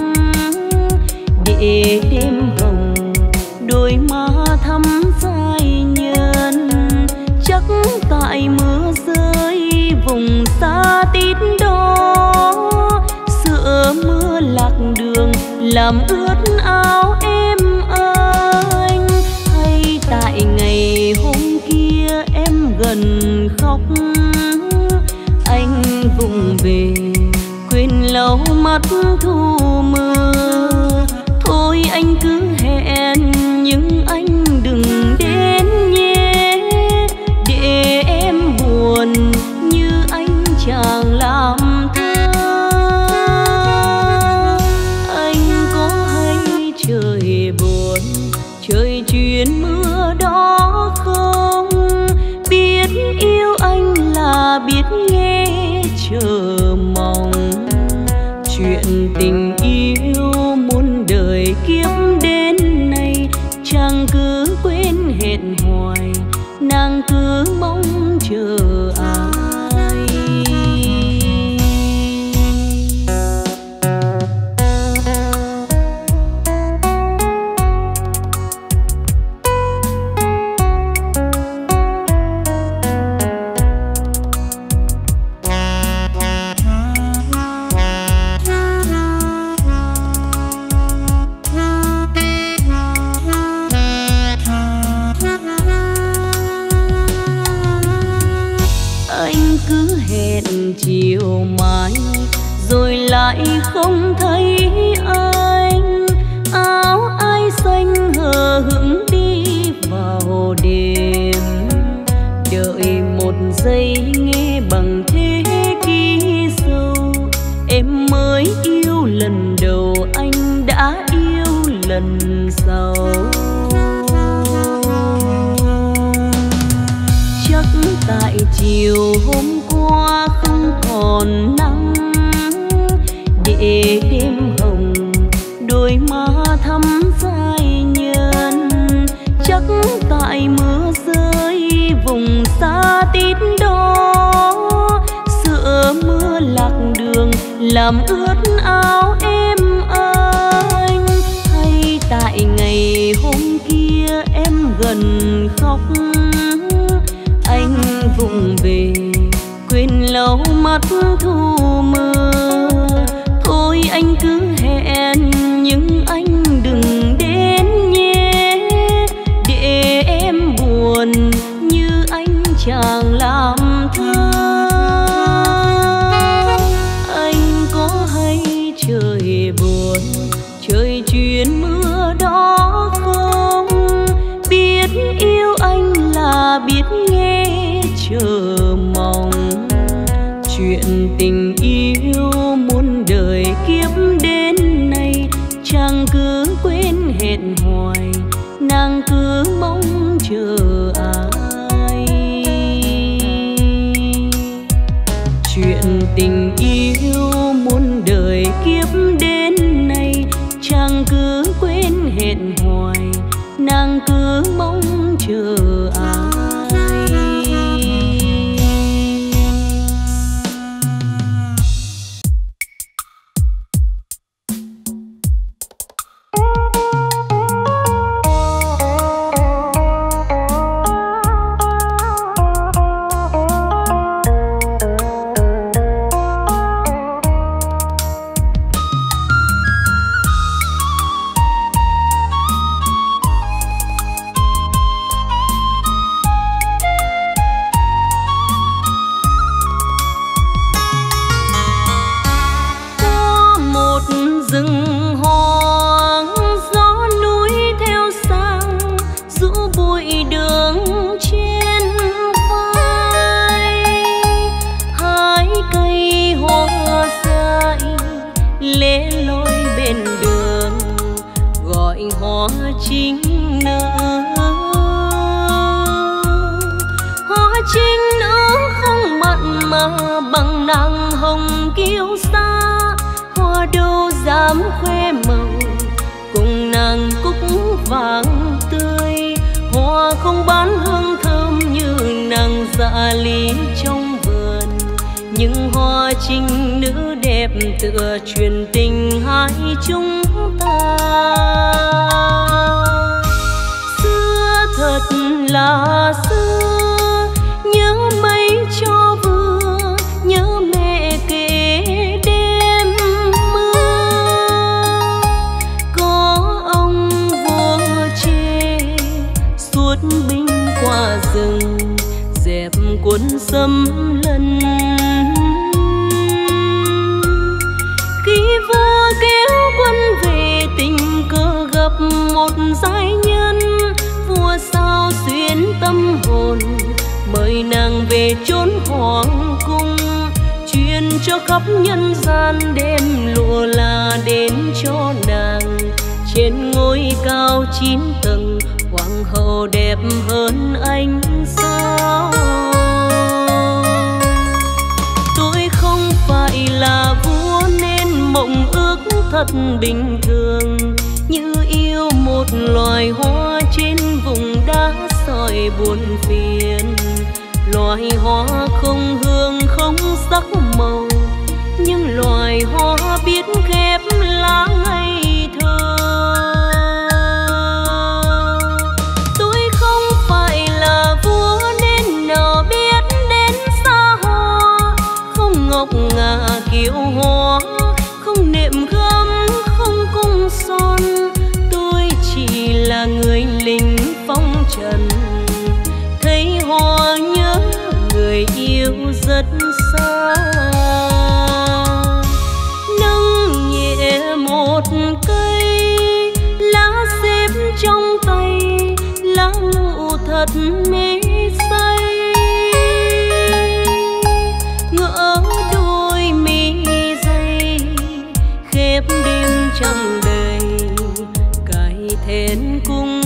S1: để đêm hồng đôi má thắm phai nhân. Chắc tại mưa rơi vùng xa tít đó, sữa mưa lạc đường làm ướt áo em anh. Hay tại ngày hôm kia em gần khóc, anh vùng về quên lau mắt thu mưa. Thôi anh cứ hẹn nhưng anh đừng đến nhé, để em buồn như anh chàng làm thơ. Anh có hay trời buồn, trời chuyên mưa đó không? Biết yêu anh là biết nghe chờ mong, chuyện tình yêu muôn đời kiếp đến nay. Chàng cứ quên hẹn hoài, nàng cứ mong chờ ai. Chiều mai rồi lại không thấy anh, áo ai xanh hờ hững đi vào đêm. Đợi một giây nghe bằng thế ký sâu, em mới yêu lần đầu anh đã yêu lần sau. Chắc tại chiều hôm qua không còn nắng, để đêm hồng đôi má thắm phai nhân. Chắc tại mưa rơi vùng xa tít đó, sữa mưa lạc đường làm ướt áo em anh. Hay tại ngày hôm kia em gần khóc, anh vùng về quên lau mắt thu mưa. Thôi anh cứ hẹn nhưng anh đừng đến nhé, để em buồn như anh chàng làm thơ. Anh có hay trời buồn, trời chuyên mưa đó không? Biết yêu anh là biết nghe chờ mong, chuyện tình yêu muôn đời kiếp đến nay. Chàng cứ quên hẹn hoài, nàng cứ mong chờ ai. Chuyện tình yêu muôn đời kiếp đến nay. Chàng cứ quên hẹn hoài, nàng cứ mong chờ ai. Chính nở hoa chính nở không mặn mà bằng nàng hồng kiêu sa. Hoa đâu dám khoe màu cùng nàng cúc vàng tươi, hoa hoa lý trong vườn, những hoa trinh nữ đẹp tựa truyền tình hai chúng ta. Xưa thật là xưa, nhớ mấy cho vừa, nhớ mẹ kể đêm mưa. Có ông vua chê suốt binh qua rừng, dẹp cuốn xâm lân. Khi vua kéo quân về, tình cờ gặp một giai nhân, vua sao xuyên tâm hồn, mời nàng về chốn hoàng cung, truyền cho khắp nhân gian đêm lụa là đến cho nàng. Trên ngôi cao chín tầng, hoàng hậu đẹp hơn ánh sao. Tôi không phải là vua nên mộng ước thật bình thường, như yêu một loài hoa trên vùng đá sỏi buồn phiền. Loài hoa không hương không sắc màu, nhưng loài hoa biết ghép lá ngày thơ. Tôi không phải là vua nên nào biết đến xa hoa, không ngọc ngà kiệu hoa, không nệm gấm không cung son. Tôi chỉ là người lính phong trần, thấy hoa nhớ người yêu rất xa. Nâng nhẹ một cây lá xếp trong tay, lá ngụ thật mê say. Ngỡ đôi mi dây khép đêm trăng đầy, cài then cung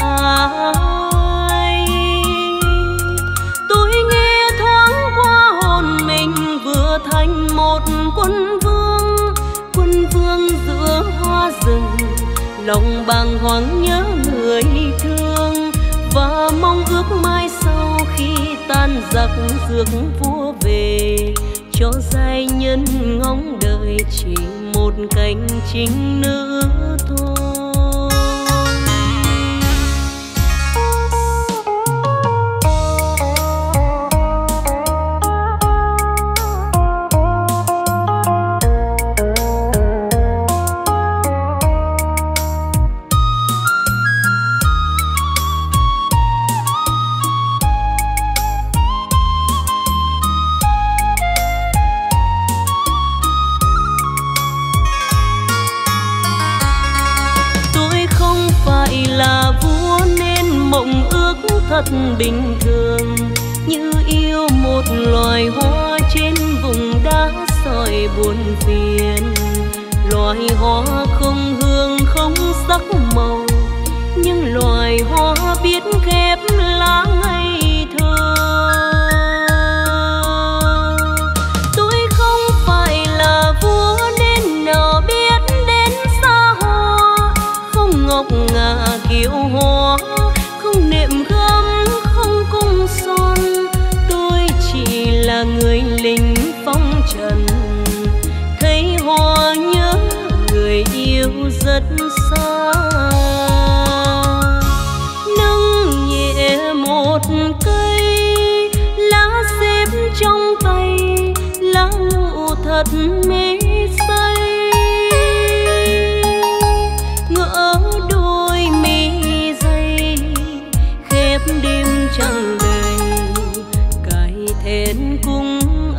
S1: ai. Tôi nghe thoáng qua hồn mình vừa thành một quân vương, quân vương giữa hoa rừng, lòng bàng hoàng nhớ người thương, và mong ước mai sau khi tan giặc rước vua về, cho giai nhân ngóng đợi chỉ một cánh chính nữ thôi. Là vua nên mộng ước thật bình thường, như yêu một loài hoa trên vùng đá sỏi buồn phiền. Loài hoa không hương không sắc màu, nhưng loài hoa biết ghép lá ngày thơ. Tôi không phải là vua nên nào biết đến xa hoa, không ngọc ngà kiệu hoa, không nệm gấm không cung son. Tôi chỉ là người lính phong trần, thấy hoa nhớ người yêu rất xa. Nâng nhẹ một cây lá xếp trong tay, lá ngụ thật mê say. Ngỡ đôi mi dây khép đêm trăng đầy, cài then cung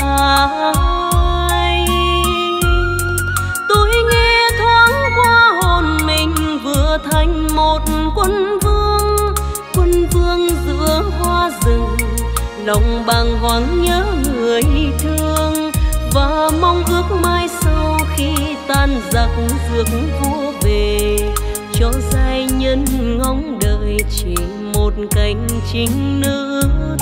S1: ai. Tôi nghe thoáng qua hồn mình vừa thành một quân vương, quân vương giữa hoa rừng, lòng bàng hoàng nhớ người thương, và mong ước mai sau khi tan giặc rước vua về, cho giai nhân ngóng đợi chỉ một cánh chính nữ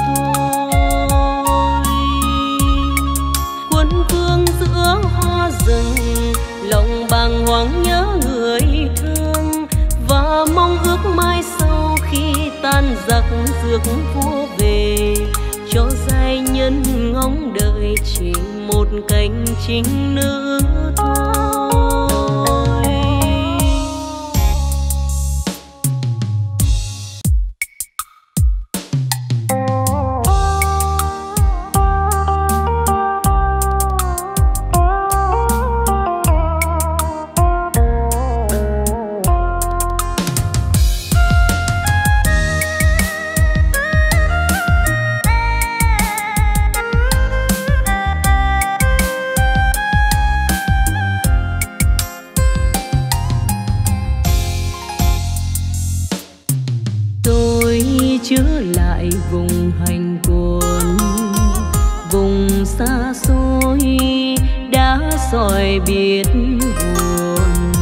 S1: thôi. Quân vương giữa hoa rừng, lòng bàng hoàng nhớ người thương, và mong ước mai sau khi tan giặc rước vua về, cho giai nhân ngóng đợi chỉ một cánh chính nữa thôi. Chứa lại vùng hành quân, vùng xa xôi đã soi biết buồn.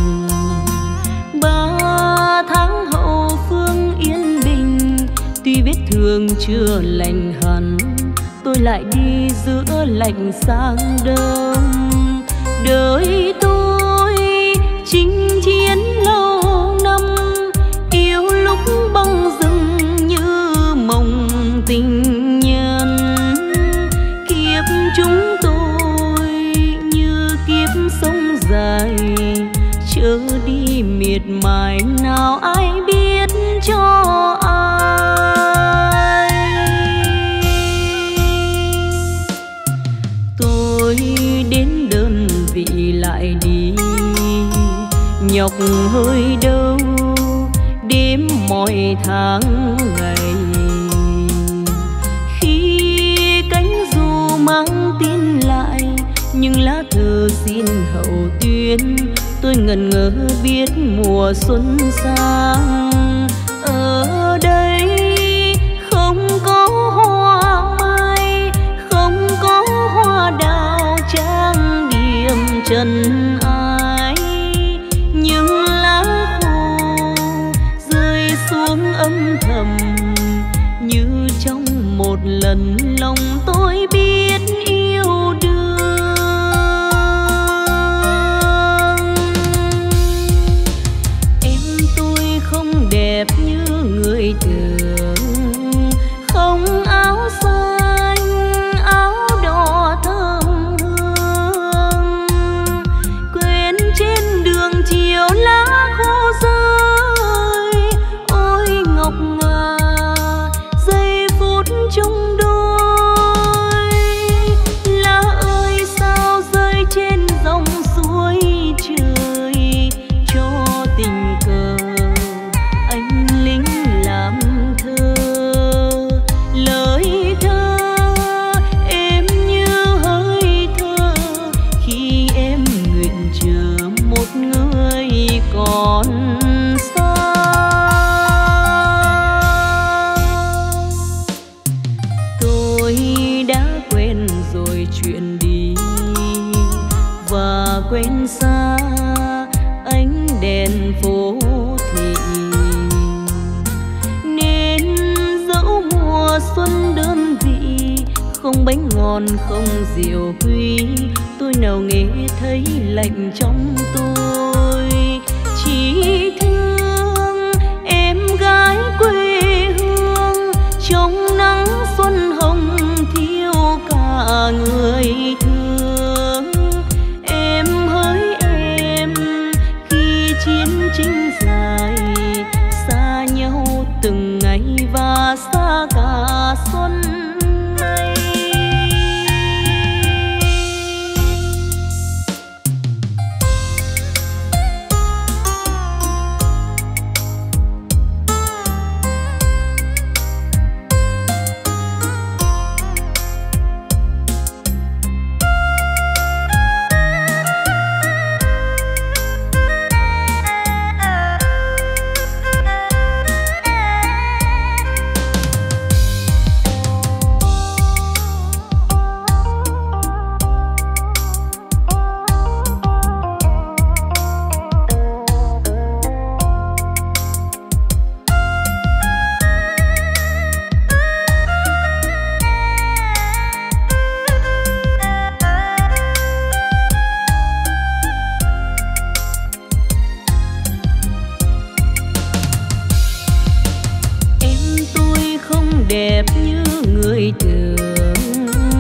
S1: Ba tháng hậu phương yên bình, tuy vết thương chưa lành hẳn, tôi lại đi giữa lạnh sang đông. Đời tôi chinh chiến lâu năm, yêu lúc băng rừng tình nhân. Kiếp chúng tôi như kiếp sống dài, chớ đi miệt mài nào ai biết cho ai. Tôi đến đơn vị lại đi, nhọc hơi đâu đếm mọi tháng ngày. Mang tin lại nhưng lá thư xin hậu tuyên, tôi ngần ngơ biết mùa xuân sang. Ở đây không có hoa mai, không có hoa đào trang điểm trần ai, nhưng lá khô rơi xuống âm thầm như trong một lần lòng tôi biết yêu đương. Em tôi không đẹp như người tưởng, không áo xanh áo đỏ thơm hương, quên trên đường chiều lá khô rơi. Ôi ngọc ngà giây phút chung đôi, lá ơi sao rơi trên dòng suối trời, cho tình cờ anh lính làm thơ. Lời thơ em như hơi thơ khi em nguyện chờ một người còn xa. Tôi đã quên rồi chuyện đi và quên xa ánh đèn phố thị, nên dẫu mùa xuân đơn vị không bánh ngon không rượu quý, tôi nào nghe thấy lạnh trong tôi. Chỉ thương em gái quê hương trong nắng xuân hồng thiếu cả người thương. Em hỡi em khi chiến tranh dài, xa nhau từng ngày và xa cả xuân này. đẹp như người tưởng,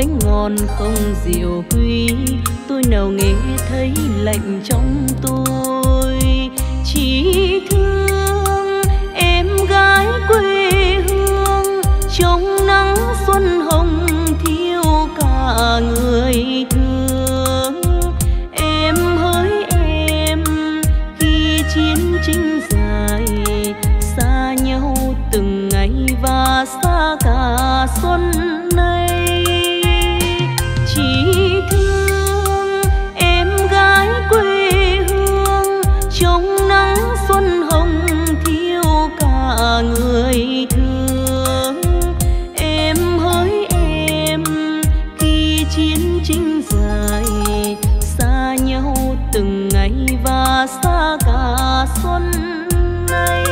S1: bánh ngon không rượu huy, tôi nào nghe thấy lạnh trong tôi. Chỉ thương em gái quê hương, trong nắng xuân hồng thiếu cả người thương. Em hỡi em khi chiến tranh dài, xa nhau từng ngày và xa cả xuân này. Chỉ thương em gái quê hương, trong nắng xuân hồng thiếu cả người thương. Em hỡi em khi chiến tranh dài, xa nhau từng ngày và xa cả xuân này.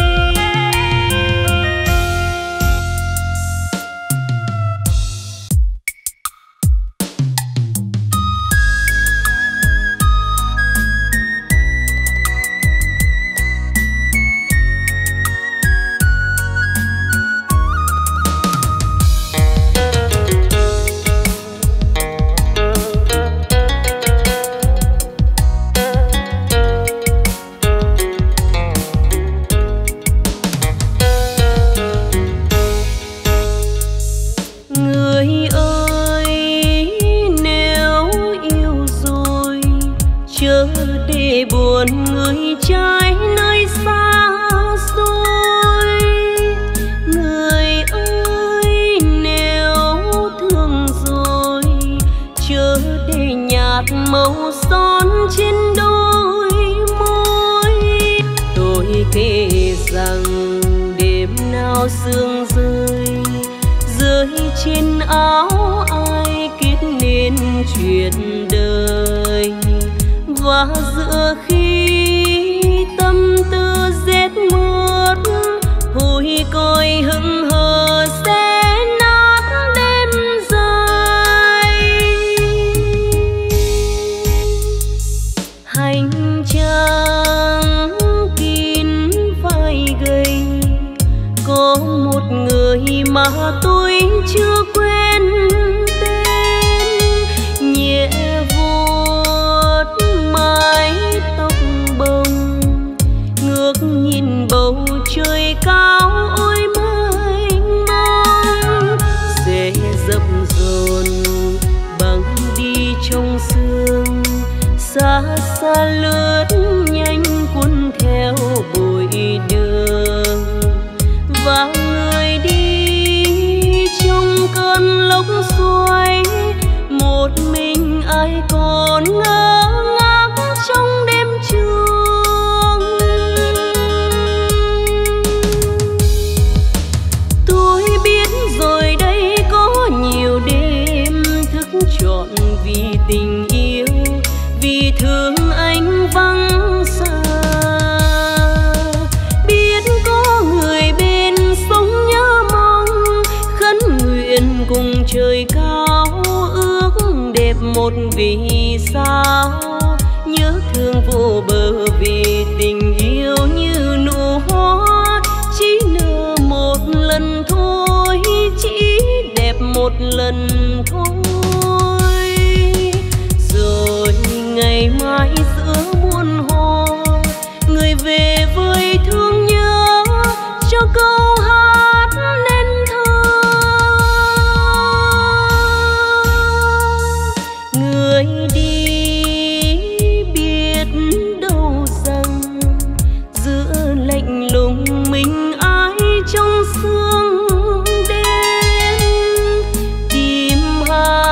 S1: Buồn người trai nơi xa xôi. Người ơi nếu thương rồi, chớ để nhạt màu son trên đôi môi. Tôi kể rằng đêm nào sương rơi, rơi trên áo ai kết nên chuyện đời. Và giữa khi tâm tư rét mướt, hôi côi hững hờ sẽ nát đêm dài. Hành trang kín vai gầy, có một người mà tôi chưa quen tên. Nhẹ mái tóc bông, ngước nhìn bầu trời cao ôi mênh mông. Sẽ dập dồn băng đi trong sương, xa xa lướt nhanh cuốn theo bụi đường. Và người đi trong cơn lốc xoáy, một mình ai còn ngỡ trong đêm trường. Tôi biết rồi đây có nhiều đêm thức trọn vì tình yêu, vì thương anh vắng xa. Biết có người bên sống nhớ mong, khấn nguyện cùng trời cao ước đẹp một vì sao. Nhớ thương vô bờ vì tình yêu như nụ hoa, chỉ nở một lần thôi, chỉ đẹp một lần thôi. Rồi ngày mai giữa muôn hoa, người về với thương nhớ cho câu hát nên thơ. Người đi lạnh lùng mình ai trong sương đêm, tìm hai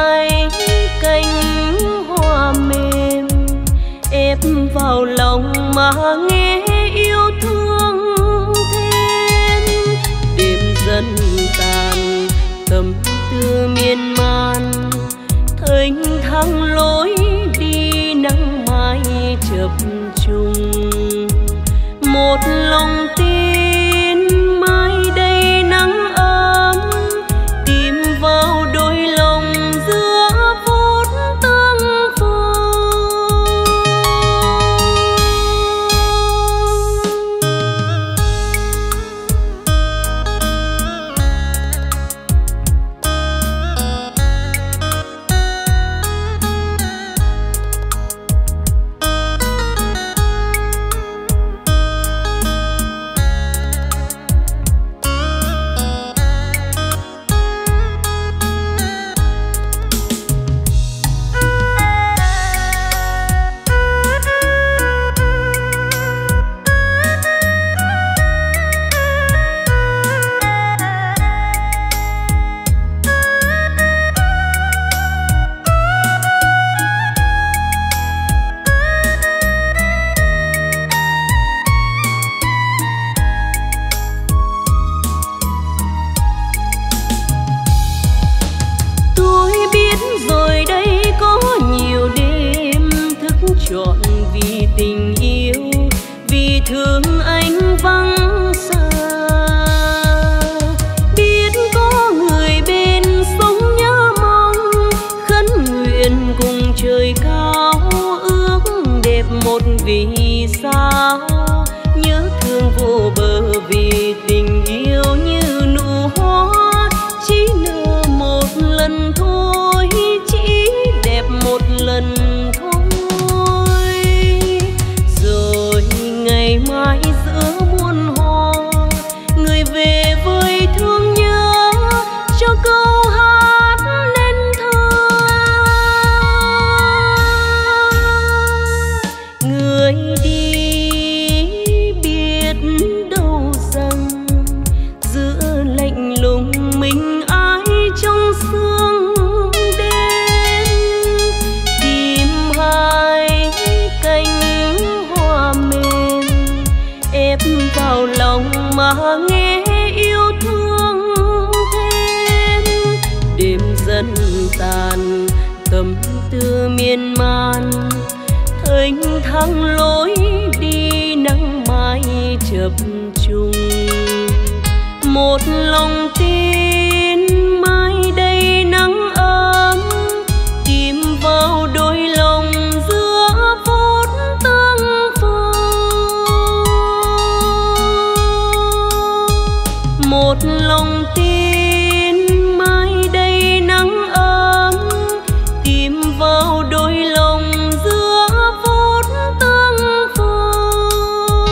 S1: thương anh vắng xa. Biết có người bên sống nhớ mong, khấn nguyện cùng trời cao ước đẹp một vì sao. Nhớ thương vô bờ vì tình yêu như nụ hoa, chỉ nở một lần thôi, chỉ đẹp một lần thôi. Rồi ngày mai giữa muôn hoa, người về với thương nhớ cho câu hát nên thơ. Người đi biết đâu rằng giữa lạnh lùng mình ai trong sương đêm, tìm hai cánh hoa mềm ép vào lòng mà nghe yêu thương thêm. Đêm dần tàn tâm tư miên man, thênh thang lối đi nắng mai chập trùng. Một lòng tin mai đây nắng ấm, tìm vào đôi lòng giữa phút tương phùng. Một lòng tin mai đây nắng ấm, tìm vào đôi lòng giữa phút tương phùng.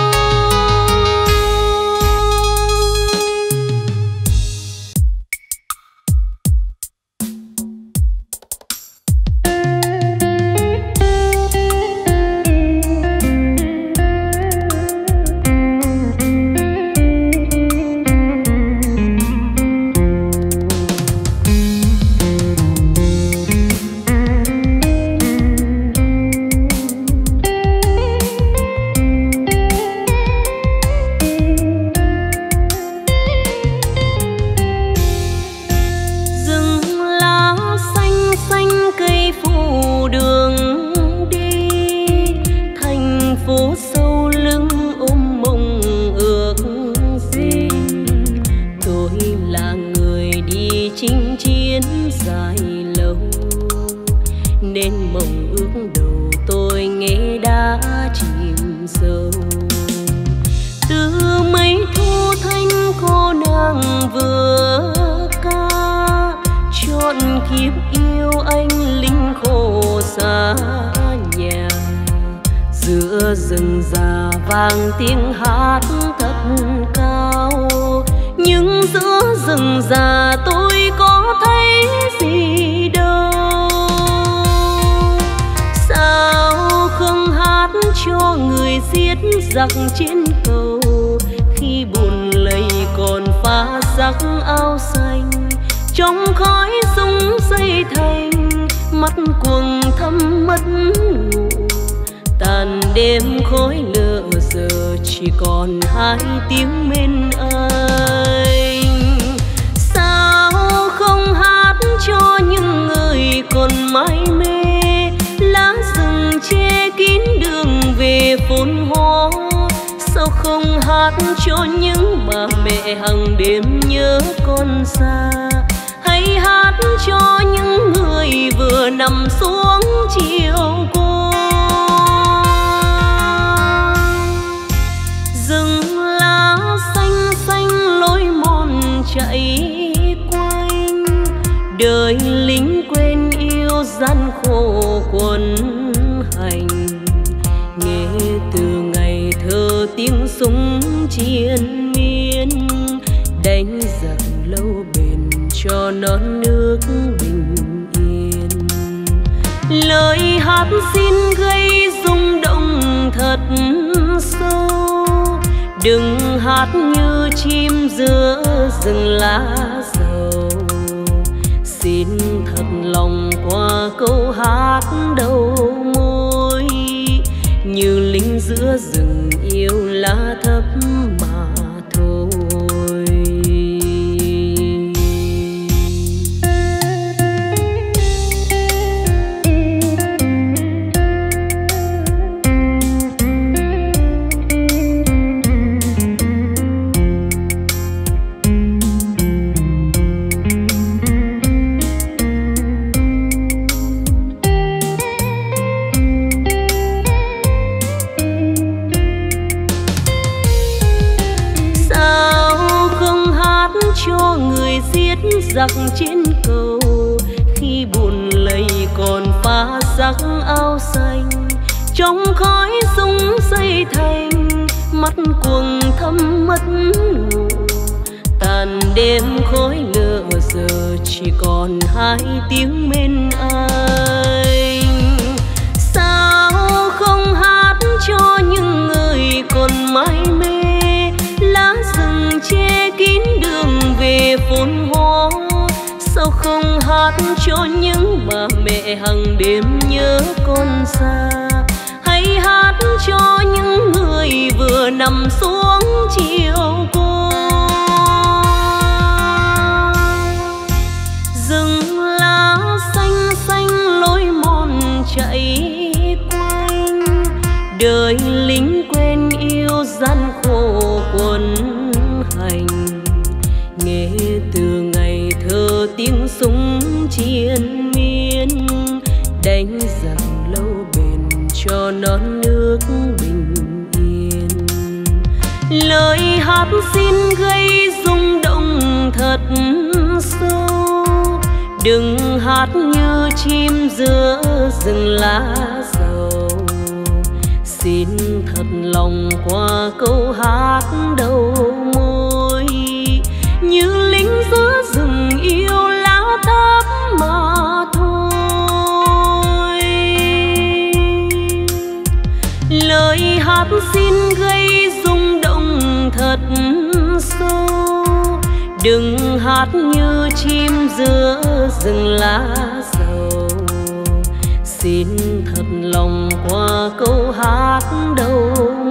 S1: Nên mộng ước đầu tôi nghe đã chìm sâu. Từ mấy thu thanh cô nàng vừa ca, trọn kiếp yêu anh linh khổ xa nhà. Giữa rừng già vang tiếng hát thật cao, nhưng giữa rừng già tôi có thấy gì đâu. Sao không hát cho người giết giặc trên cầu, khi buồn lầy còn pha sắc áo xanh. Trong khói súng dây thành, mắt quầng thâm mất ngủ. Tàn đêm khói lờ giờ chỉ còn hai tiếng bên anh. Sao không hát cho những người còn mãi mê, lá rừng che kín đường về phồn hoa. Sao không hát cho những bà mẹ hàng đêm nhớ con xa, hay hát cho những người vừa nằm xuống chiều qua. Rừng lá xanh xanh lối mòn chạy quanh, đời lính quên yêu gian khổ quần hành. Nghe từ ngày thơ tiếng súng chiến miên, đánh giặc lâu bền cho non nước bình yên. Lời hát xin gây rung động thật sâu, đừng hát như chim giữa rừng lá dầu. Xin thật lòng qua câu hát đầu môi, như lính giữa rừng yêu lá thấp mà thôi. giặc trên cầu, khi buồn lầy còn pha sắc áo xanh, trong khói súng xây thành mắt cuồng thâm mất ngủ. Tàn đêm khói lửa giờ chỉ còn hai tiếng bên anh. Sao không hát cho những người còn mãi mê, lá rừng che kín đường về phồn hoa. Sao không hát cho những bà mẹ hàng đêm nhớ con xa, hay hát cho những người vừa nằm xuống chiều cô. Rừng lá xanh xanh lối mòn chạy quanh, đời lính quên yêu gian khổ quấn hành. Nghe từ ngày thơ tiếng súng chiến miên, đánh giặc lâu bền cho non nước bình yên. Lời hát xin gây rung động thật sâu, đừng hát như chim giữa rừng lá dầu. Xin thật lòng qua câu hát đầu môi, như lính giữa rừng yêu lá thắm mà thôi. Lời hát xin gây rung động thật sâu, đừng hát như chim giữa rừng lá dầu. Xin thật lòng qua câu hát đầu